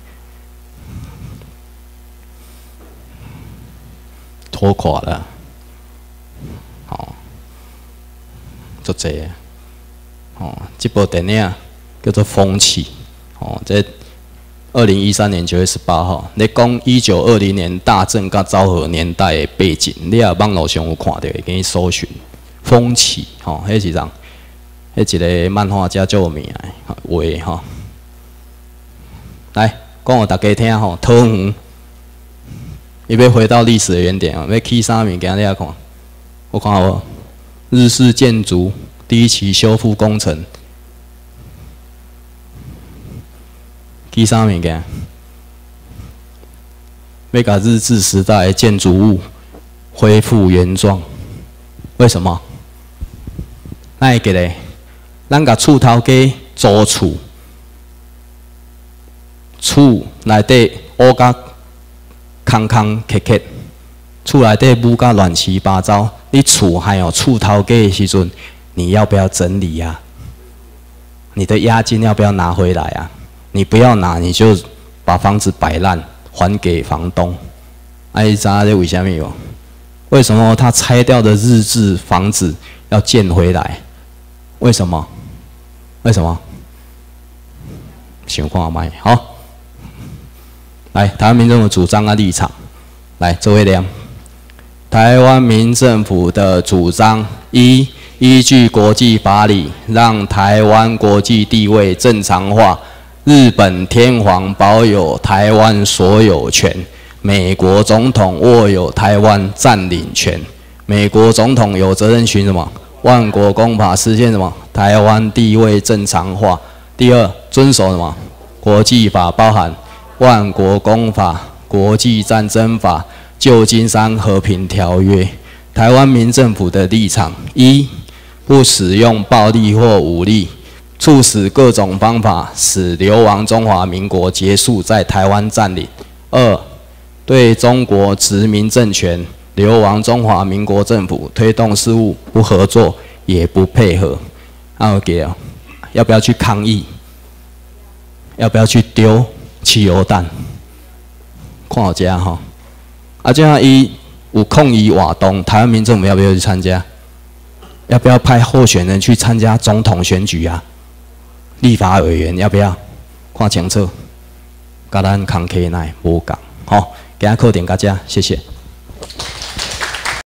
拖垮了，好，足济哦，这部电影叫做《风起》，哦，这。2013年9月18号，你讲1920年大正甲昭和年代的背景，你也网络上有看到，会给你搜寻。风起，吼，迄是人，迄一个漫画家做名的画，吼。来，讲互大家听吼，桃园，伊要回到历史的原点啊，要起啥物件你来看？我看无，日式建筑第一期修复工程。起啥物件？要甲日治时代的建筑物恢复原状，为什么？咱会记咧，咱甲厝头家租厝，厝内底乌甲空空缺缺，厝内底母甲乱七八糟。你厝还有厝头家的时阵，你要不要整理啊？你的押金要不要拿回来啊？你不要拿，你就把房子摆烂，还给房东。你知道这为什么无？为什么他拆掉的日治房子要建回来？为什么？为什么？想看卖好。来，台湾民政府主张的立场，来，周威廉。台湾民政府的主张：一，依据国际法理，让台湾国际地位正常化。日本天皇保有台湾所有权，美国总统握有台湾占领权。美国总统有责任循什么？万国公法实现什么？台湾地位正常化。第二，遵守什么？国际法，包含万国公法、国际战争法、旧金山和平条约。台湾民政府的立场：一，不使用暴力或武力。促使各种方法使流亡中华民国结束在台湾占领。二，对中国殖民政权、流亡中华民国政府推动事务不合作也不配合。OK 啊，要不要去抗议？要不要去丢汽油弹？看好家哈。啊，这样伊有抗议活动，台湾民政府要不要去参加？要不要派候选人去参加总统选举啊？立法委员要不要看清楚？甲咱康溪内无共，好，今日课程到这，谢谢。